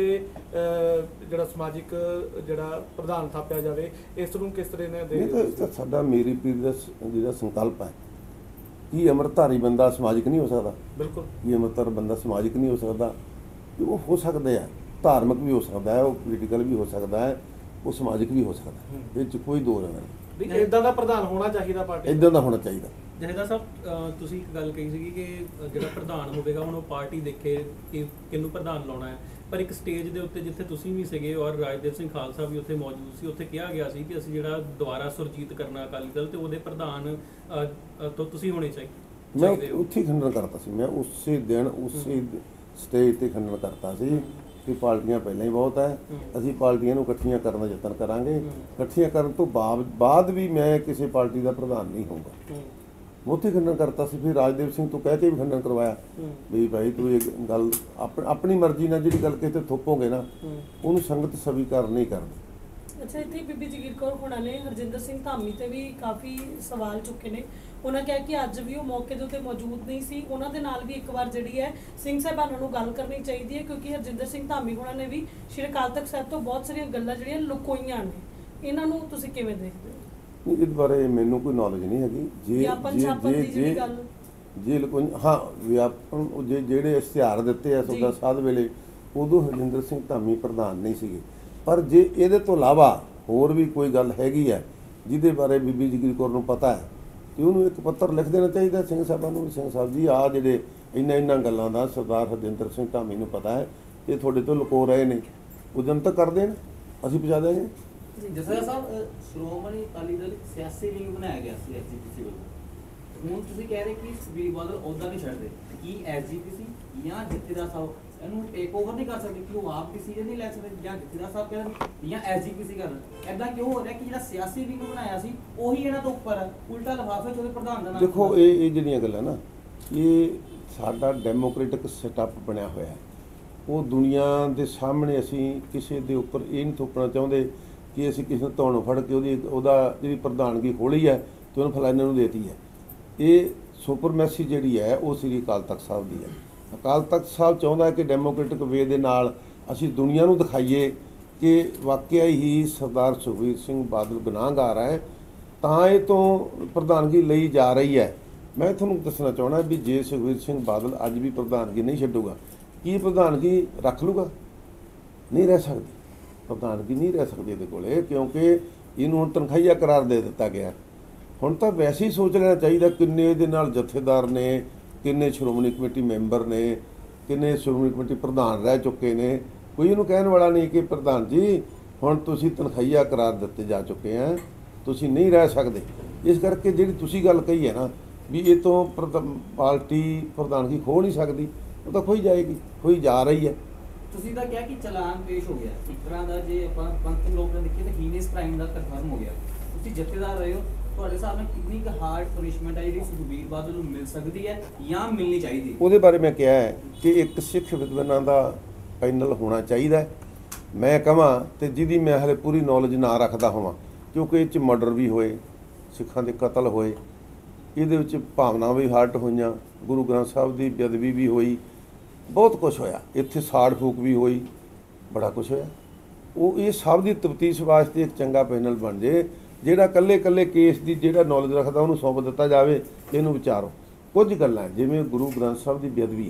ਜਿਹੜਾ ਸਮਾਜਿਕ ਜਿਹੜਾ ਪ੍ਰਧਾਨ ਥਾਪਿਆ ਜਾਵੇ, ਇਸ ਨੂੰ ਕਿਸ ਤਰ੍ਹਾਂ ਨਾਲ ਦੇਖਦੇ? ਸਾਡਾ ਮੇਰੀ ਪੀਰ ਦਾ ਜਿਹੜਾ ਸੰਕਲਪ ਹੈ ਕਿ ਅੰਮ੍ਰਿਤਧਾਰੀ ਬੰਦਾ ਸਮਾਜਿਕ ਨਹੀਂ ਹੋ ਸਕਦਾ। ਬਿਲਕੁਲ। ਕਿ ਅੰਮ੍ਰਿਤਧਾਰੀ ਬੰਦਾ ਸਮਾਜਿਕ ਨਹੀਂ ਹੋ ਸਕਦਾ, ਕਿ ਉਹ ਹੋ ਸਕਦੇ ਆ, ਧਾਰਮਿਕ ਵੀ ਹੋ ਸਕਦਾ ਹੈ, ਉਹ ਪੋਲੀਟੀਕਲ ਵੀ ਹੋ ਸਕਦਾ ਹੈ, ਉਹ ਸਮਾਜਿਕ ਵੀ ਹੋ ਸਕਦਾ ਹੈ, ਇਹ 'ਚ ਕੋਈ ਦੋ ਰਾਏ ਨਹੀਂ। ਵੀ ਇਦਾਂ ਦਾ ਪ੍ਰਧਾਨ ਹੋਣਾ ਚਾਹੀਦਾ ਪਾਰਟੀ ਇੱਦਾਂ ਦਾ ਹੋਣਾ ਚਾਹੀਦਾ। ਜਹੇਦਾਰ ਸਾਹਿਬ, ਤੁਸੀਂ ਇੱਕ ਗੱਲ ਕਹੀ ਸੀਗੀ ਕਿ ਜਿਹੜਾ ਪ੍ਰਧਾਨ ਹੋਵੇਗਾ ਹੁਣ ਉਹ ਪਾਰਟੀ ਦੇਖੇ ਕਿ ਕਿਹਨੂੰ ਪ੍ਰਧਾਨ ਲਾਉਣਾ ਹੈ, ਪਰ ਇੱਕ ਸਟੇਜ ਦੇ ਉੱਤੇ ਜਿੱਥੇ ਤੁਸੀਂ ਵੀ ਸੀਗੇ ਔਰ ਰਾਜਦੇਵ ਸਿੰਘ ਖਾਲਸਾ ਵੀ ਉੱਥੇ ਮੌਜੂਦ ਸੀ, ਉੱਥੇ ਕਿਹਾ ਗਿਆ ਸੀ ਕਿ ਅਸੀਂ ਜਿਹੜਾ ਦੁਬਾਰਾ ਸੁਰਜੀਤ ਕਰਨਾ ਅਕਾਲੀ ਦਲ ਤੇ ਉਹਦੇ ਪ੍ਰਧਾਨ ਤੋਂ ਤੁਸੀਂ ਹੋਣੇ ਮੈਂ ਚਾਹੀਦੇ ਹੋ। ਉੱਥੇ ਹੀ ਖੰਡਨ ਕਰਤਾ ਸੀ, ਮੈਂ ਉਸੇ ਦਿਨ ਉਸੇ ਸਟੇਜ ਤੇ ਖੰਡਨ ਕਰਤਾ ਸੀ ਕਿ ਪਾਰਟੀਆਂ ਪਹਿਲਾਂ ਹੀ ਬਹੁਤ ਹੈ, ਅਸੀਂ ਪਾਰਟੀਆਂ ਨੂੰ ਇਕੱਠੀਆਂ ਕਰਨ ਦਾ ਯਤਨ ਕਰਾਂਗੇ। ਇਕੱਠੀਆਂ ਕਰਨ ਤੋਂ ਬਾਅਦ ਵੀ ਮੈਂ ਕਿਸੇ ਪਾਰਟੀ ਦਾ ਪ੍ਰਧਾਨ ਨਹੀਂ ਹੋਊਗਾ, ਮੈਂ ਉੱਥੇ ਖੰਡਨ ਕਰਤਾ ਸੀ। ਫਿਰ ਰਾਜਦੇਵ ਸਿੰਘ ਤੋਂ ਕਹਿ ਕੇ ਵੀ ਖੰਡਨ ਕਰਵਾਇਆ ਵੀ ਭਾਈ ਤੂੰ ਇਹ ਗੱਲ ਆਪਣੀ ਮਰਜ਼ੀ ਨਾਲ ਜਿਹੜੀ ਗੱਲ ਕਿਤੇ ਥੋਪੋਗੇ ਨਾ, ਉਹਨੂੰ ਸੰਗਤ ਸਵੀਕਾਰ ਨਹੀਂ ਕਰਦੀ। ਅੱਛਾ, ਇੱਥੇ ਬੀਬੀ ਜਗੀਰ ਕੌਰ ਹੋਣਾ ਨੇ ਹਰਜਿੰਦਰ ਸਿੰਘ ਧਾਮੀ ਤੇ ਵੀ ਕਾਫੀ ਸਵਾਲ ਚੁੱਕੇ ਨੇ। ਉਹਨਾਂ ਕਿਹਾ ਕਿ ਅੱਜ ਵੀ ਉਹ ਮੌਕੇ ਦੇ ਉੱਤੇ ਮੌਜੂਦ ਨਹੀਂ ਸੀ, ਉਹਨਾਂ ਦੇ ਨਾਲ ਵੀ ਇੱਕ ਵਾਰ ਜਿਹੜੀ ਹੈ ਸਿੰਘ ਸਾਹਿਬਾਨਾਂ ਨੂੰ ਗੱਲ ਕਰਨੀ ਚਾਹੀਦੀ ਹੈ, ਕਿਉਂਕਿ ਹਰਜਿੰਦਰ ਸਿੰਘ ਧਾਮੀ ਹੋਣਾ ਨੇ ਵੀ ਸ਼੍ਰੀ ਅਕਾਲ ਤਖਤ ਸਾਹਿਬ ਤੋਂ ਬਹੁਤ ਸਾਰੀਆਂ ਗੱਲਾਂ ਜਿਹੜੀਆਂ ਲੁਕੋਈਆਂ ਨੇ। ਇਹਨਾਂ ਨੂੰ ਤੁਸੀਂ ਕਿਵੇਂ ਦੇਖਦੇ ਹੋ? ਇਹਦੇ ਬਾਰੇ ਮੈਨੂੰ ਕੋਈ ਨੌਲੇਜ ਨਹੀਂ ਹੈਗੀ। ਜੇ ਹਾਂ ਵਿਆਪਨ ਜਿਹੜੇ ਇਸ਼ਤਿਹਾਰ ਦਿੱਤੇ ਆ ਸੌਦਾ ਸਾਧ ਵੇਲੇ, ਉਦੋਂ ਹਰਜਿੰਦਰ ਸਿੰਘ ਧਾਮੀ ਪ੍ਰਧਾਨ ਨਹੀਂ ਸੀਗੇ। ਪਰ ਜੇ ਇਹਦੇ ਤੋਂ ਇਲਾਵਾ ਹੋਰ ਵੀ ਕੋਈ ਗੱਲ ਹੈਗੀ ਹੈ ਜਿਹਦੇ ਬਾਰੇ ਬੀਬੀ ਜਗੀਰ ਕੌਰ ਨੂੰ ਪਤਾ ਹੈ, ਤੇ ਉਹਨੂੰ ਇੱਕ ਪੱਤਰ ਲਿਖ ਦੇਣਾ ਚਾਹੀਦਾ ਸਿੰਘ ਸਾਹਿਬਾਂ ਨੂੰ। ਸਿੰਘ ਸਾਹਿਬ ਜੀ, ਆਹ ਜਿਹੜੇ ਇਹਨਾਂ ਗੱਲਾਂ ਦਾ ਸਰਦਾਰ ਹਰਜਿੰਦਰ ਸਿੰਘ ਧਾਮੀ ਨੂੰ ਪਤਾ ਹੈ, ਇਹ ਤੁਹਾਡੇ ਤੋਂ ਲੁਕੋ ਰਹੇ ਨੇ, ਉਹ ਜਨਤਕ ਕਰ ਦੇਣ, ਅਸੀਂ ਪਹੁੰਚਾ ਦੇਵਾਂਗੇ। ਜਸਰਾ ਸਾਹਿਬ, ਸ਼੍ਰੋਮਣੀ ਅਕਾਲੀ ਦਲ ਸਿਆਸੀ ਵਿੰਗ ਬਣਾਇਆ ਗਿਆ ਸੀ ਐਸਜੀਪੀਸੀ ਵੱਲੋਂ। ਹੁਣ ਤੁਸੀਂ ਕਹਿ ਰਹੇ ਕਿ ਸੁਖਬੀਰ ਬਾਦਲ ਅਹੁਦਾ ਨਹੀਂ ਛੱਡਦੇ, ਕੀ ਐਸਜੀਪੀਸੀ ਜਾਂ ਜਥੇਦਾਰ ਸਾਹਿਬ ਇਹਨੂੰ ਟੇਕ ਓਵਰ ਨਹੀਂ ਕਰ ਸਕਦੇ, ਕਿ ਉਹ ਆਪ ਡਿਸੀਜਨ ਨਹੀਂ ਲੈ ਸਕਦੇ, ਜਾਂ ਜਥੇਦਾਰ ਸਾਹਿਬ ਕਹਿਣ ਜਾਂ ਐਸਜੀਪੀਸੀ ਕਰਨ? ਐਦਾਂ ਕਿਉਂ ਹੋ ਰਿਹਾ ਕਿ ਜਿਹੜਾ ਸਿਆਸੀ ਵਿੰਗ ਬਣਾਇਆ ਸੀ ਉਹੀ ਇਹਨਾਂ ਤੋਂ ਉੱਪਰ ਹੈ, ਉਲਟਾ ਲਿਫਾਫੇ 'ਚ ਉਹਦੇ ਪ੍ਰਧਾਨ ਦਾ ਨਾਮ? ਦੇਖੋ, ਇਹ ਜਿਹੜੀਆਂ ਗੱਲਾਂ ਨਾ, ਇਹ ਸਾਡਾ ਡੈਮੋਕ੍ਰੈਟਿਕ ਸੈਟਅਪ ਬਣਿਆ ਹੋਇਆ, ਉਹ ਦੁਨੀਆ ਦੇ ਸਾਹਮਣੇ ਅਸੀਂ ਕਿਸੇ ਦੇ ਉੱਪਰ ਇਹ ਨਹੀਂ ਥੋਪਣਾ ਚਾਹੁੰਦੇ ਕਿ ਅਸੀਂ ਕਿਸੇ ਨੂੰ ਧੌਣੋਂ ਫੜ ਕੇ ਉਹਦਾ ਜਿਹੜੀ ਪ੍ਰਧਾਨਗੀ ਖੋਲੀ ਹੈ ਤੇ ਉਹਨੂੰ ਫਲਾਣੇ ਨੂੰ ਦੇਤੀ ਹੈ। ਇਹ ਸੁਪਰਮੈਸੀ ਜਿਹੜੀ ਹੈ ਉਹ ਸ੍ਰੀ ਅਕਾਲ ਤਖਤ ਸਾਹਿਬ ਦੀ ਹੈ। ਅਕਾਲ ਤਖਤ ਸਾਹਿਬ ਚਾਹੁੰਦਾ ਕਿ ਡੈਮੋਕ੍ਰੈਟਿਕ ਵੇ ਦੇ ਨਾਲ ਅਸੀਂ ਦੁਨੀਆ ਨੂੰ ਦਿਖਾਈਏ ਕਿ ਵਾਕਿਆ ਹੀ ਸਰਦਾਰ ਸੁਖਬੀਰ ਸਿੰਘ ਬਾਦਲ ਗੁਨਾਹਗਾਰ ਹੈ, ਤਾਂ ਇਹ ਤੋਂ ਪ੍ਰਧਾਨਗੀ ਲਈ ਜਾ ਰਹੀ ਹੈ। ਮੈਂ ਤੁਹਾਨੂੰ ਦੱਸਣਾ ਚਾਹੁੰਦਾ ਵੀ ਜੇ ਸੁਖਬੀਰ ਸਿੰਘ ਬਾਦਲ ਅੱਜ ਵੀ ਪ੍ਰਧਾਨਗੀ ਨਹੀਂ ਛੱਡੂਗਾ, ਕੀ ਪ੍ਰਧਾਨਗੀ ਰੱਖ ਲੂਗਾ? ਨਹੀਂ ਰਹਿ ਸਕਦੀ, ਪ੍ਰਧਾਨਗੀ ਨਹੀਂ ਰਹਿ ਸਕਦੀ ਇਹਦੇ ਕੋਲੇ, ਕਿਉਂਕਿ ਇਹਨੂੰ ਹੁਣ ਤਨਖਾਹੀਆ ਕਰਾਰ ਦੇ ਦਿੱਤਾ ਗਿਆ। ਹੁਣ ਤਾਂ ਵੈਸੇ ਹੀ ਸੋਚ ਲੈਣਾ ਚਾਹੀਦਾ ਕਿੰਨੇ ਇਹਦੇ ਨਾਲ ਜਥੇਦਾਰ ਨੇ, ਕਿੰਨੇ ਸ਼੍ਰੋਮਣੀ ਕਮੇਟੀ ਮੈਂਬਰ ਨੇ, ਕਿੰਨੇ ਸ਼੍ਰੋਮਣੀ ਕਮੇਟੀ ਪ੍ਰਧਾਨ ਰਹਿ ਚੁੱਕੇ ਨੇ। ਕੋਈ ਇਹਨੂੰ ਕਹਿਣ ਵਾਲਾ ਨਹੀਂ ਕਿ ਪ੍ਰਧਾਨ ਜੀ ਹੁਣ ਤੁਸੀਂ ਤਨਖਾਹੀਆ ਕਰਾਰ ਦਿੱਤੇ ਜਾ ਚੁੱਕੇ ਆ, ਤੁਸੀਂ ਨਹੀਂ ਰਹਿ ਸਕਦੇ। ਇਸ ਕਰਕੇ ਜਿਹੜੀ ਤੁਸੀਂ ਗੱਲ ਕਹੀ ਹੈ ਨਾ ਵੀ ਇਹ ਤੋਂ ਪਾਰਟੀ ਪ੍ਰਧਾਨਗੀ ਖੋਹ ਨਹੀਂ ਸਕਦੀ, ਉਹ ਤਾਂ ਖੋਈ ਜਾਏਗੀ, ਖੋਈ ਜਾ ਰਹੀ ਹੈ। ਤੁਸੀਂ ਤਾਂ ਕਿਹਾ ਕਿ ਚਲਾਨ ਪੇਸ਼ ਹੋ ਗਿਆ ਇੱਕ ਤਰ੍ਹਾਂ ਦਾ, ਜੇ ਆਪਾਂ ਪੰਥ ਲੋਕ ਨੇ ਦੇਖੀਏ ਤਾਂ ਹੀਨਸ ਕ੍ਰਾਈਮ ਦਾ ਕਨਫਰਮ ਹੋ ਗਿਆ। ਤੁਸੀਂ ਜਥੇਦਾਰ ਰਹੇ ਹੋ, ਤੁਹਾਡੇ ਹਿਸਾਬ ਨਾਲ ਕਿੰਨੀ ਕੁ ਹਾਰਡ ਪਨਿਸ਼ਮੈਂਟ ਹੈ ਜਿਹੜੀ ਸੁਖਬੀਰ ਬਾਦਲ ਨੂੰ ਮਿਲ ਸਕਦੀ ਹੈ ਜਾਂ ਮਿਲਣੀ ਚਾਹੀਦੀ? ਉਹਦੇ ਬਾਰੇ ਮੈਂ ਕਿਹਾ ਹੈ ਕਿ ਇੱਕ ਸਿੱਖ ਵਿਦਵਾਨਾਂ ਦਾ ਪੈਨਲ ਹੋਣਾ ਚਾਹੀਦਾ। ਮੈਂ ਕਹਾਂ ਤੇ ਜਿਹਦੀ ਮੈਂ ਹਲੇ ਪੂਰੀ ਨੌਲੇਜ ਨਾ ਰੱਖਦਾ ਹੋਵਾਂ, ਕਿਉਂਕਿ ਇਹ 'ਚ ਮਰਡਰ ਵੀ ਹੋਏ, ਸਿੱਖਾਂ ਦੇ ਕਤਲ ਹੋਏ, ਇਹਦੇ ਵਿੱਚ ਭਾਵਨਾਵਾਂ ਵੀ ਹਰਟ ਹੋਈਆਂ, ਗੁਰੂ ਗ੍ਰੰਥ ਸਾਹਿਬ ਦੀ ਬੇਅਦਬੀ ਵੀ ਹੋਈ, ਬਹੁਤ ਕੁਛ ਹੋਇਆ, ਇੱਥੇ ਸਾੜ ਫੂਕ ਵੀ ਹੋਈ, ਬੜਾ ਕੁਛ ਹੋਇਆ। ਉਹ ਇਹ ਸਭ ਦੀ ਤਫਤੀਸ਼ ਵਾਸਤੇ ਇੱਕ ਚੰਗਾ ਪੈਨਲ ਬਣ ਜੇ, ਜਿਹੜਾ ਇਕੱਲੇ ਕੇਸ ਦੀ ਜਿਹੜਾ ਨੌਲੇਜ ਰੱਖਦਾ ਉਹਨੂੰ ਸੌਂਪ ਦਿੱਤਾ ਜਾਵੇ, ਇਹਨੂੰ ਵਿਚਾਰੋ। ਕੁਝ ਗੱਲਾਂ ਜਿਵੇਂ ਗੁਰੂ ਗ੍ਰੰਥ ਸਾਹਿਬ ਦੀ ਬੇਅਦਬੀ ਆ,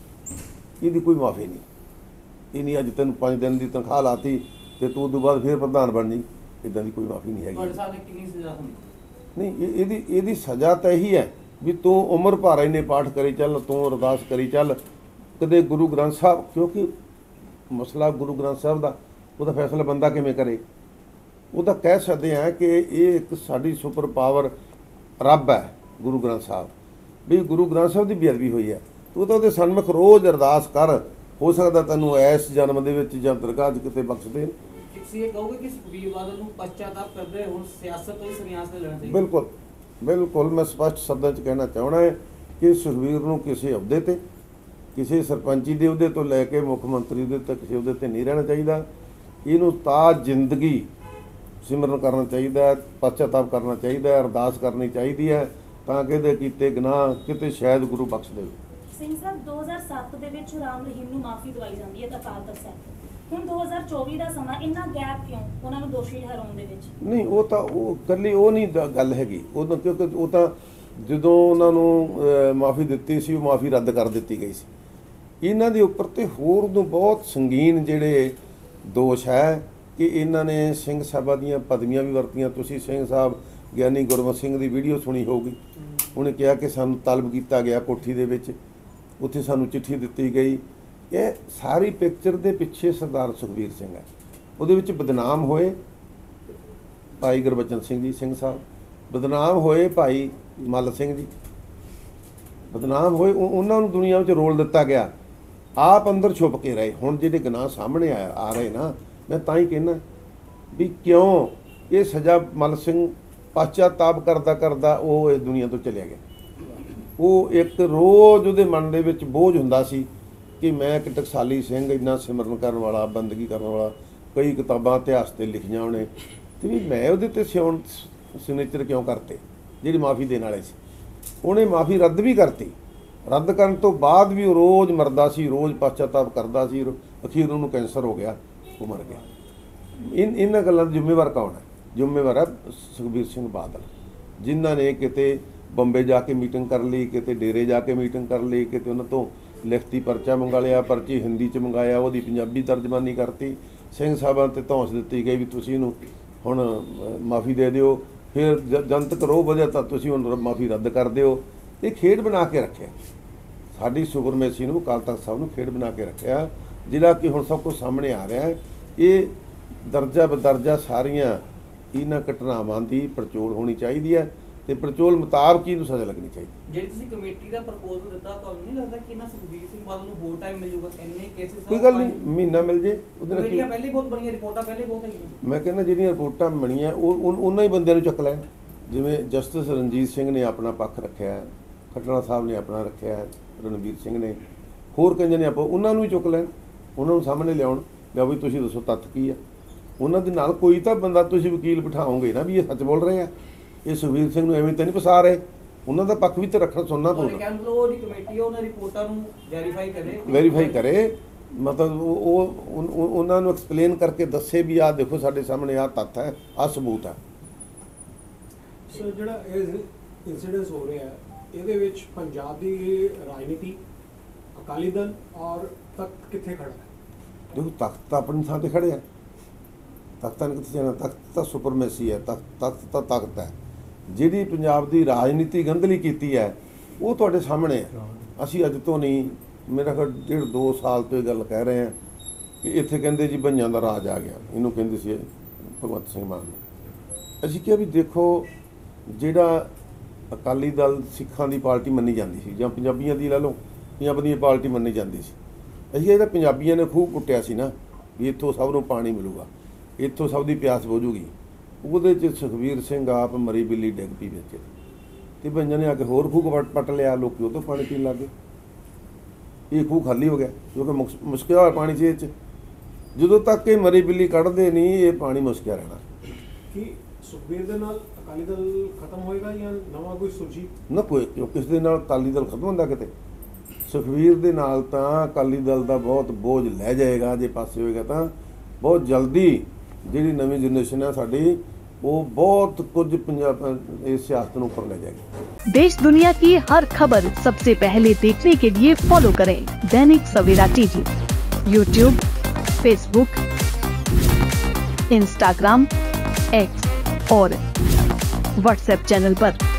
ਇਹਦੀ ਕੋਈ ਮਾਫੀ ਨਹੀਂ। ਇਹ ਨਹੀਂ ਅੱਜ ਤੈਨੂੰ 5 ਦਿਨ ਦੀ ਤਨਖਾਹ ਲਾਤੀ ਤੇ ਤੂੰ ਉਦੋਂ ਬਾਅਦ ਫਿਰ ਪ੍ਰਧਾਨ ਬਣ ਜੀ, ਇੱਦਾਂ ਦੀ ਕੋਈ ਮਾਫੀ ਨਹੀਂ ਹੈਗੀ। ਤੁਹਾਡੇ ਸਾਹਮਣੇ ਕਿੰਨੀ ਸਜ਼ਾ ਹੁੰਦੀ? ਨਹੀਂ, ਇਹਦੀ ਸਜ਼ਾ ਤਾਂ ਇਹੀ ਹੈ ਵੀ ਤੂੰ ਉਮਰ ਭਰ ਇੰਨੇ ਪਾਠ ਕਰੀ ਚੱਲ, ਤੂੰ ਅਰਦਾਸ ਕਰੀ ਚੱਲ, ਕਦੇ ਗੁਰੂ ਗ੍ਰੰਥ ਸਾਹਿਬ, ਕਿਉਂਕਿ ਮਸਲਾ ਗੁਰੂ ਗ੍ਰੰਥ ਸਾਹਿਬ ਦਾ, ਉਹਦਾ ਫੈਸਲਾ ਬੰਦਾ ਕਿਵੇਂ ਕਰੇ? ਉਹ ਤਾਂ ਕਹਿ ਸਕਦੇ ਹਾਂ ਕਿ ਇਹ ਇੱਕ ਸਾਡੀ ਸੁਪਰ ਪਾਵਰ ਰੱਬ ਹੈ ਗੁਰੂ ਗ੍ਰੰਥ ਸਾਹਿਬ, ਵੀ ਗੁਰੂ ਗ੍ਰੰਥ ਸਾਹਿਬ ਦੀ ਬੇਅਦਬੀ ਹੋਈ ਹੈ, ਤੂੰ ਤਾਂ ਉਹਦੇ ਸਨਮੁਖ ਰੋਜ਼ ਅਰਦਾਸ ਕਰ, ਹੋ ਸਕਦਾ ਤੈਨੂੰ ਇਸ ਜਨਮ ਦੇ ਵਿੱਚ ਜਾਂ ਦਰਗਾਹ 'ਚ ਕਿਤੇ ਬਖਸ਼ ਦੇ। ਤੁਸੀਂ ਇਹ ਕਹੋਗੇ ਕਿ ਸੁਖਬੀਰ ਬਾਦਲ ਨੂੰ ਪਛਤਾਪ ਕਰਦੇ ਹੁਣ ਸਿਆਸਤ ਤੋਂ ਹੀ ਸੰਨਿਆਸ ਲੈ ਲੈਣਾ ਚਾਹੀਦਾ? ਬਿਲਕੁਲ ਮੈਂ ਸਪਸ਼ਟ ਸ਼ਬਦਾਂ 'ਚ ਕਹਿਣਾ ਚਾਹੁੰਦਾ ਹੈ ਕਿ ਸੁਖਬੀਰ ਨੂੰ ਕਿਸੇ ਅਹੁਦੇ ਤੇ, ਕਿਸੇ ਸਰਪੰਚੀ ਦੇ ਅਹੁਦੇ ਤੋਂ ਲੈ ਕੇ ਮੁੱਖ ਮੰਤਰੀ ਦੇ ਤੱਕ ਕਿਸੇ ਅਹੁਦੇ ਤੇ ਨਹੀਂ ਰਹਿਣਾ ਚਾਹੀਦਾ। ਇਹਨੂੰ ਤਾਂ ਜ਼ਿੰਦਗੀ ਸਿਮਰਨ ਕਰਨਾ ਚਾਹੀਦਾ ਹੈ, ਪਛਤਾਪ ਕਰਨਾ ਚਾਹੀਦਾ ਹੈ, ਅਰਦਾਸ ਕਰਨੀ ਚਾਹੀਦੀ ਹੈ ਤਾਂ ਕਿ ਇਹਦੇ ਕੀਤੇ ਗੁਨਾਹ ਕਿਤੇ ਸ਼ਾਇਦ ਗੁਰੂ ਬਖਸ਼ ਦੇਵੇ। ਸਿੰਘ ਸਾਹਿਬ, 2007 ਦੇ ਵਿੱਚ ਰਾਮ ਰਹੀਮ ਨੂੰ ਮਾਫੀ ਦਵਾਈ ਜਾਂਦੀ ਹੈ ਅਕਾਲ ਤਖਤ ਸਾਹਿਬ, ਹੁਣ 2024 ਦਾ ਸਮਾਂ, ਇੰਨਾ ਗੈਪ ਕਿਉਂ ਉਹਨਾਂ ਨੂੰ ਦੋਸ਼ੀ ਠਹਿਰਾਉਣ ਦੇ ਵਿੱਚ? ਨਹੀਂ, ਉਹ ਤਾਂ ਉਹ ਇਕੱਲੀ ਉਹ ਨਹੀਂ ਗੱਲ ਹੈਗੀ, ਉਦੋਂ ਕਿਉਂਕਿ ਉਹ ਤਾਂ ਜਦੋਂ ਉਹਨਾਂ ਨੂੰ ਮਾਫੀ ਦਿੱਤੀ ਸੀ, ਉਹ ਮਾਫੀ ਰੱਦ ਕਰ ਦਿੱਤੀ ਗਈ ਸੀ। ਇਹਨਾਂ ਦੇ ਉੱਪਰ ਤੇ ਹੋਰ ਤੋਂ ਬਹੁਤ ਸੰਗੀਨ ਜਿਹੜੇ ਦੋਸ਼ ਹੈ ਕਿ ਇਹਨਾਂ ਨੇ ਸਿੰਘ ਸਾਹਿਬਾਂ ਦੀਆਂ ਪਦਵੀਆਂ ਵੀ ਵਰਤੀਆਂ। ਤੁਸੀਂ ਸਿੰਘ ਸਾਹਿਬ ਗਿਆਨੀ ਗੁਰਮਤ ਸਿੰਘ ਦੀ ਵੀਡੀਓ ਸੁਣੀ ਹੋਊਗੀ, ਉਹਨੇ ਕਿਹਾ ਕਿ ਸਾਨੂੰ ਤਲਬ ਕੀਤਾ ਗਿਆ ਕੋਠੀ ਦੇ ਵਿੱਚ, ਉੱਥੇ ਸਾਨੂੰ ਚਿੱਠੀ ਦਿੱਤੀ ਗਈ। ਇਹ ਸਾਰੀ ਪਿਕਚਰ ਦੇ ਪਿੱਛੇ ਸਰਦਾਰ ਸੁਖਬੀਰ ਸਿੰਘ ਹੈ। ਉਹਦੇ ਵਿੱਚ ਬਦਨਾਮ ਹੋਏ ਭਾਈ ਗੁਰਬਚਨ ਸਿੰਘ ਜੀ ਸਿੰਘ ਸਾਹਿਬ, ਬਦਨਾਮ ਹੋਏ ਭਾਈ ਮੱਲ ਸਿੰਘ ਜੀ, ਬਦਨਾਮ ਹੋਏ, ਉਹਨਾਂ ਨੂੰ ਦੁਨੀਆ ਵਿੱਚ ਰੋਲ ਦਿੱਤਾ ਗਿਆ, ਆਪ ਅੰਦਰ ਛੁਪ ਕੇ ਰਹੇ। ਹੁਣ ਜਿਹੜੇ ਗੁਨਾਹ ਸਾਹਮਣੇ ਆ ਰਹੇ ਨਾ, ਮੈਂ ਤਾਂ ਹੀ ਕਹਿੰਦਾ ਵੀ ਕਿਉਂ ਇਹ ਸਜ਼ਾ ਮੱਲ ਸਿੰਘ ਪਛਤਾਪ ਕਰਦਾ ਉਹ ਇਸ ਦੁਨੀਆ ਤੋਂ ਚਲਿਆ ਗਿਆ। ਉਹ ਇੱਕ ਰੋਜ਼ ਉਹਦੇ ਮਨ ਦੇ ਵਿੱਚ ਬੋਝ ਹੁੰਦਾ ਸੀ ਕਿ ਮੈਂ ਇੱਕ ਟਕਸਾਲੀ ਸਿੰਘ, ਇੰਨਾ ਸਿਮਰਨ ਕਰਨ ਵਾਲਾ, ਬੰਦਗੀ ਕਰਨ ਵਾਲਾ, ਕਈ ਕਿਤਾਬਾਂ ਇਤਿਹਾਸ 'ਤੇ ਲਿਖੀਆਂ ਉਹਨੇ, ਤੇ ਵੀ ਮੈਂ ਉਹਦੇ 'ਤੇ ਸਿਗਨੇਚਰ ਕਿਉਂ ਕਰਤੇ ਜਿਹੜੀ ਮਾਫੀ ਦੇਣ ਵਾਲੇ ਸੀ। ਉਹਨੇ ਮਾਫੀ ਰੱਦ ਵੀ ਕਰਤੀ, ਰੱਦ ਕਰਨ ਤੋਂ ਬਾਅਦ ਵੀ ਉਹ ਰੋਜ਼ ਮਰਦਾ ਸੀ, ਰੋਜ਼ ਪਛਤਾਪ ਕਰਦਾ ਸੀ, ਅਖੀਰ ਉਹਨੂੰ ਕੈਂਸਰ ਹੋ ਗਿਆ, ਉਹ ਮਰ ਗਿਆ। ਇਹਨਾਂ ਗੱਲਾਂ ਦਾ ਜ਼ਿੰਮੇਵਾਰ ਕੌਣ ਹੈ? ਜ਼ਿੰਮੇਵਾਰ ਹੈ ਸੁਖਬੀਰ ਸਿੰਘ ਬਾਦਲ, ਜਿਨ੍ਹਾਂ ਨੇ ਕਿਤੇ ਬੰਬੇ ਜਾ ਕੇ ਮੀਟਿੰਗ ਕਰ ਲਈ, ਕਿਤੇ ਡੇਰੇ ਜਾ ਕੇ ਮੀਟਿੰਗ ਕਰ ਲਈ, ਕਿਤੇ ਉਹਨਾਂ ਤੋਂ ਲਿਖਤੀ ਪਰਚਾ ਮੰਗਾ ਲਿਆ, ਪਰਚੀ ਹਿੰਦੀ 'ਚ ਮੰਗਾਇਆ, ਉਹਦੀ ਪੰਜਾਬੀ ਤਰਜਮਾਨੀ ਕਰਤੀ, ਸਿੰਘ ਸਾਹਿਬਾਂ 'ਤੇ ਧੌਂਸ ਦਿੱਤੀ ਗਈ ਵੀ ਤੁਸੀਂ ਇਹਨੂੰ ਹੁਣ ਮਾਫੀ ਦੇ ਦਿਓ, ਫਿਰ ਜਨਤਕ ਰੋਹ ਵਧਿਆ ਤਾਂ ਤੁਸੀਂ ਹੁਣ ਮਾਫੀ ਰੱਦ ਕਰ ਦਿਓ। ਇਹ ਖੇਡ ਬਣਾ ਕੇ ਰੱਖਿਆ ਸਾਡੀ ਸੁਪਰਮੈਸੀ ਨੂੰ, ਅਕਾਲ ਤਖਤ ਸਾਹਿਬ ਨੂੰ ਖੇਡ ਬਣਾ ਕੇ ਰੱਖਿਆ, ਜਿਹੜਾ ਕਿ ਹੁਣ ਸਭ ਕੁਝ ਸਾਹਮਣੇ ਆ ਰਿਹਾ ਹੈ। ਇਹ ਦਰਜਾ ਬਦਰਜਾ ਸਾਰੀਆਂ ਇਹਨਾਂ ਘਟਨਾਵਾਂ ਦੀ ਪੜਚੋਲ ਹੋਣੀ ਚਾਹੀਦੀ ਹੈ ਤੇ ਪੜਚੋਲ ਮੁਤਾਬਕ ਹੀ ਇਹਨੂੰ ਸਜ਼ਾ ਲੱਗਣੀ ਚਾਹੀਦੀ। ਜਿਹੜੀ ਤੁਸੀਂ ਕਮੇਟੀ ਦਾ ਪ੍ਰਪੋਜ਼ਲ ਦਿੱਤਾ, ਤੁਹਾਨੂੰ ਨਹੀਂ ਲੱਗਦਾ ਕਿ ਇਹਨਾਂ ਸੁਖਬੀਰ ਸਿੰਘ ਬਾਦਲ ਨੂੰ ਹੋਰ ਟਾਈਮ ਮਿਲ ਜਾਊਗਾ? ਇੰਨੇ ਕੇਸਿਸ ਕੋਈ ਗੱਲ ਨਹੀਂ, ਮਹੀਨਾ ਮਿਲ ਜੇ ਉਹਦੇ ਨਾਲ ਕਮੇਟੀਆਂ ਪਹਿਲੇ ਬਹੁਤ ਬਣੀਆਂ, ਰਿਪੋਰਟਾਂ ਪਹਿਲੇ ਬਹੁਤ ਹੈਗੀਆਂ। ਮੈਂ ਕਹਿੰਦਾ ਜਿਹੜੀਆਂ ਰਿਪੋਰਟਾਂ ਬਣੀਆਂ ਉਹ ਉਹਨਾਂ ਹੀ ਬੰਦਿਆਂ ਨੂੰ ਚੁੱਕ ਲੈਣ। ਜਿਵੇਂ ਜਸਟਿਸ ਰਣਜੀਤ ਸਿੰਘ ਨੇ ਆਪਣਾ ਪੱਖ ਰੱਖਿਆ, ਖੱਟੜਾ ਸਾਹਿਬ ਨੇ ਆਪਣਾ ਰੱਖਿਆ, ਰਣਵੀਰ ਸਿੰਘ ਨੇ, ਹੋਰ ਕਈਆਂ ਨੇ ਉਹਨਾਂ ਨੂੰ ਹੀ ਚੁੱਕ ਲੈਣ, ਉਹਨਾਂ ਨੂੰ ਸਾਹਮਣੇ ਲਿਆਉਣ, ਲਿਆ ਵੀ ਤੁਸੀਂ ਦੱਸੋ ਤੱਥ ਕੀ ਆ। ਉਹਨਾਂ ਦੇ ਨਾਲ ਕੋਈ ਤਾਂ ਬੰਦਾ ਤੁਸੀਂ ਵਕੀਲ ਬਿਠਾਓਗੇ ਨਾ ਵੀ ਇਹ ਸੱਚ ਬੋਲ ਰਹੇ ਆ, ਇਹ ਸੁਖਬੀਰ ਸਿੰਘ ਨੂੰ ਐਵੇਂ ਤਾਂ ਨਹੀਂ ਫਸਾ ਰਹੇ, ਉਹਨਾਂ ਦਾ ਪੱਖ ਵੀ ਤਾਂ ਰੱਖਣਾ ਸੁਣਨਾ ਪਊਗਾ। ਉਹਦੀ ਕਮੇਟੀ ਉਹਨਾਂ ਰਿਪੋਰਟਾਂ ਨੂੰ ਵੈਰੀਫਾਈ ਕਰੇ, ਮਤਲਬ ਉਹ ਉਹਨਾਂ ਨੂੰ ਐਕਸਪਲੇਨ ਕਰਕੇ ਦੱਸੇ ਵੀ ਆਹ ਦੇਖੋ ਸਾਡੇ ਸਾਹਮਣੇ ਆਹ ਤੱਥ ਹੈ, ਆਹ ਸਬੂਤ ਹੈ। ਸੋ ਜਿਹੜਾ ਇਹ ਇੰਸੀਡੈਂਸ ਹੋ ਰਿਹਾ ਹੈ, ਇਹਦੇ ਵਿੱਚ ਪੰਜਾਬ ਦੀ ਰਾਜਨੀਤੀ, ਅਕਾਲੀ ਦਲ ਔਰ ਤਖਤ ਕਿੱਥੇ ਖੜਾ ਹੈ? ਦੇਖੋ ਤਖਤ ਤਾਂ ਆਪਣੀ ਥਾਂ 'ਤੇ ਖੜਿਆ, ਤਖਤਾਂ ਨੇ ਕਿੱਥੇ ਜਾਣਾ? ਤਖਤ ਤਾਂ ਸੁਪਰਮੈਸੀ ਹੈ, ਤਖਤ ਹੈ। ਜਿਹੜੀ ਪੰਜਾਬ ਦੀ ਰਾਜਨੀਤੀ ਗੰਧਲੀ ਕੀਤੀ ਹੈ ਉਹ ਤੁਹਾਡੇ ਸਾਹਮਣੇ ਹੈ। ਅਸੀਂ ਅੱਜ ਤੋਂ ਨਹੀਂ, ਮੇਰਾ ਖਿਆਲ 1.5-2 ਸਾਲ ਤੋਂ ਇਹ ਗੱਲ ਕਹਿ ਰਹੇ ਹਾਂ ਕਿ ਇੱਥੇ ਕਹਿੰਦੇ ਜੀ ਭਈਆਂ ਦਾ ਰਾਜ ਆ ਗਿਆ, ਇਹਨੂੰ ਕਹਿੰਦੇ ਸੀ ਭਗਵੰਤ ਸਿੰਘ ਮਾਨ ਨੂੰ। ਅਸੀਂ ਕਿਹਾ ਵੀ ਦੇਖੋ, ਜਿਹੜਾ ਅਕਾਲੀ ਦਲ ਸਿੱਖਾਂ ਦੀ ਪਾਰਟੀ ਮੰਨੀ ਜਾਂਦੀ ਸੀ, ਜਾਂ ਪੰਜਾਬੀਆਂ ਦੀ ਲੈ ਲਓ, ਪੰਜਾਬ ਦੀ ਪਾਰਟੀ ਮੰਨੀ ਜਾਂਦੀ ਸੀ। ਅਸੀਂ ਇਹਦਾ ਪੰਜਾਬੀਆਂ ਨੇ ਖੂਬ ਕੁੱਟਿਆ ਸੀ ਨਾ ਵੀ ਇੱਥੋਂ ਸਭ ਨੂੰ ਪਾਣੀ ਮਿਲੂਗਾ, ਇੱਥੋਂ ਸਭ ਦੀ ਪਿਆਸ ਬੁਝੂਗੀ। ਉਹਦੇ 'ਚ ਸੁਖਬੀਰ ਸਿੰਘ ਆਪ ਮਰੀ ਬਿੱਲੀ ਡਿੱਗ ਪਈ ਵਿੱਚ, ਤੇ ਭਈਆਂ ਨੇ ਆ ਕੇ ਹੋਰ ਖੂਹ ਪੱਟ ਲਿਆ, ਲੋਕੀ ਉਹ ਤੋਂ ਪਾਣੀ ਪੀਣ ਲੱਗ ਗਏ। ਇਹ ਖੂਹ ਖਾਲੀ ਹੋ ਗਿਆ ਕਿਉਂਕਿ ਮੁਸ਼ਕਿਲ ਹੋਇਆ ਪਾਣੀ ਸੀ ਇਹ 'ਚ। ਜਦੋਂ ਤੱਕ ਇਹ ਮਰੀ ਬਿੱਲੀ ਕੱਢਦੇ ਨਹੀਂ, ਇਹ ਪਾਣੀ ਮੁਸ਼ਕਿਲ ਰਹਿਣਾ। ਕਿ ਸੁਖਬੀਰ ਦੇ ਨਾਲ ਅਕਾਲੀ ਦਲ ਖਤਮ ਹੋਏਗਾ ਜਾਂ ਨਵਾਂ ਕੋਈ ਸੁਰਜੀਤ? ਨਾ ਕੋਈ, ਕਿਸ ਦੇ ਨਾਲ ਅਕਾਲੀ ਦਲ ਖਤਮ ਹੁੰਦਾ? ਕਿਤੇ ਸੁਖਬੀਰ ਦੇ ਨਾਲ ਤਾਂ ਅਕਾਲੀ ਦਲ ਦਾ ਬਹੁਤ ਬੋਝ ਲੈ ਜਾਏਗਾ। ਜੇ ਪਾਸੇ ਹੋਏਗਾ ਤਾਂ ਬਹੁਤ ਜਲਦੀ ਜਿਹੜੀ ਨਵੀਂ ਜਨਰੇਸ਼ਨ ਹੈ ਸਾਡੀ, वो बहुत कुछ पंजाब इस सियासत में ऊपर ले जाएगी। देश दुनिया की हर खबर सबसे पहले देखने के लिए फॉलो करें Dainik Savera TV, YouTube, Facebook, Instagram, X और व्हाट्सएप चैनल पर।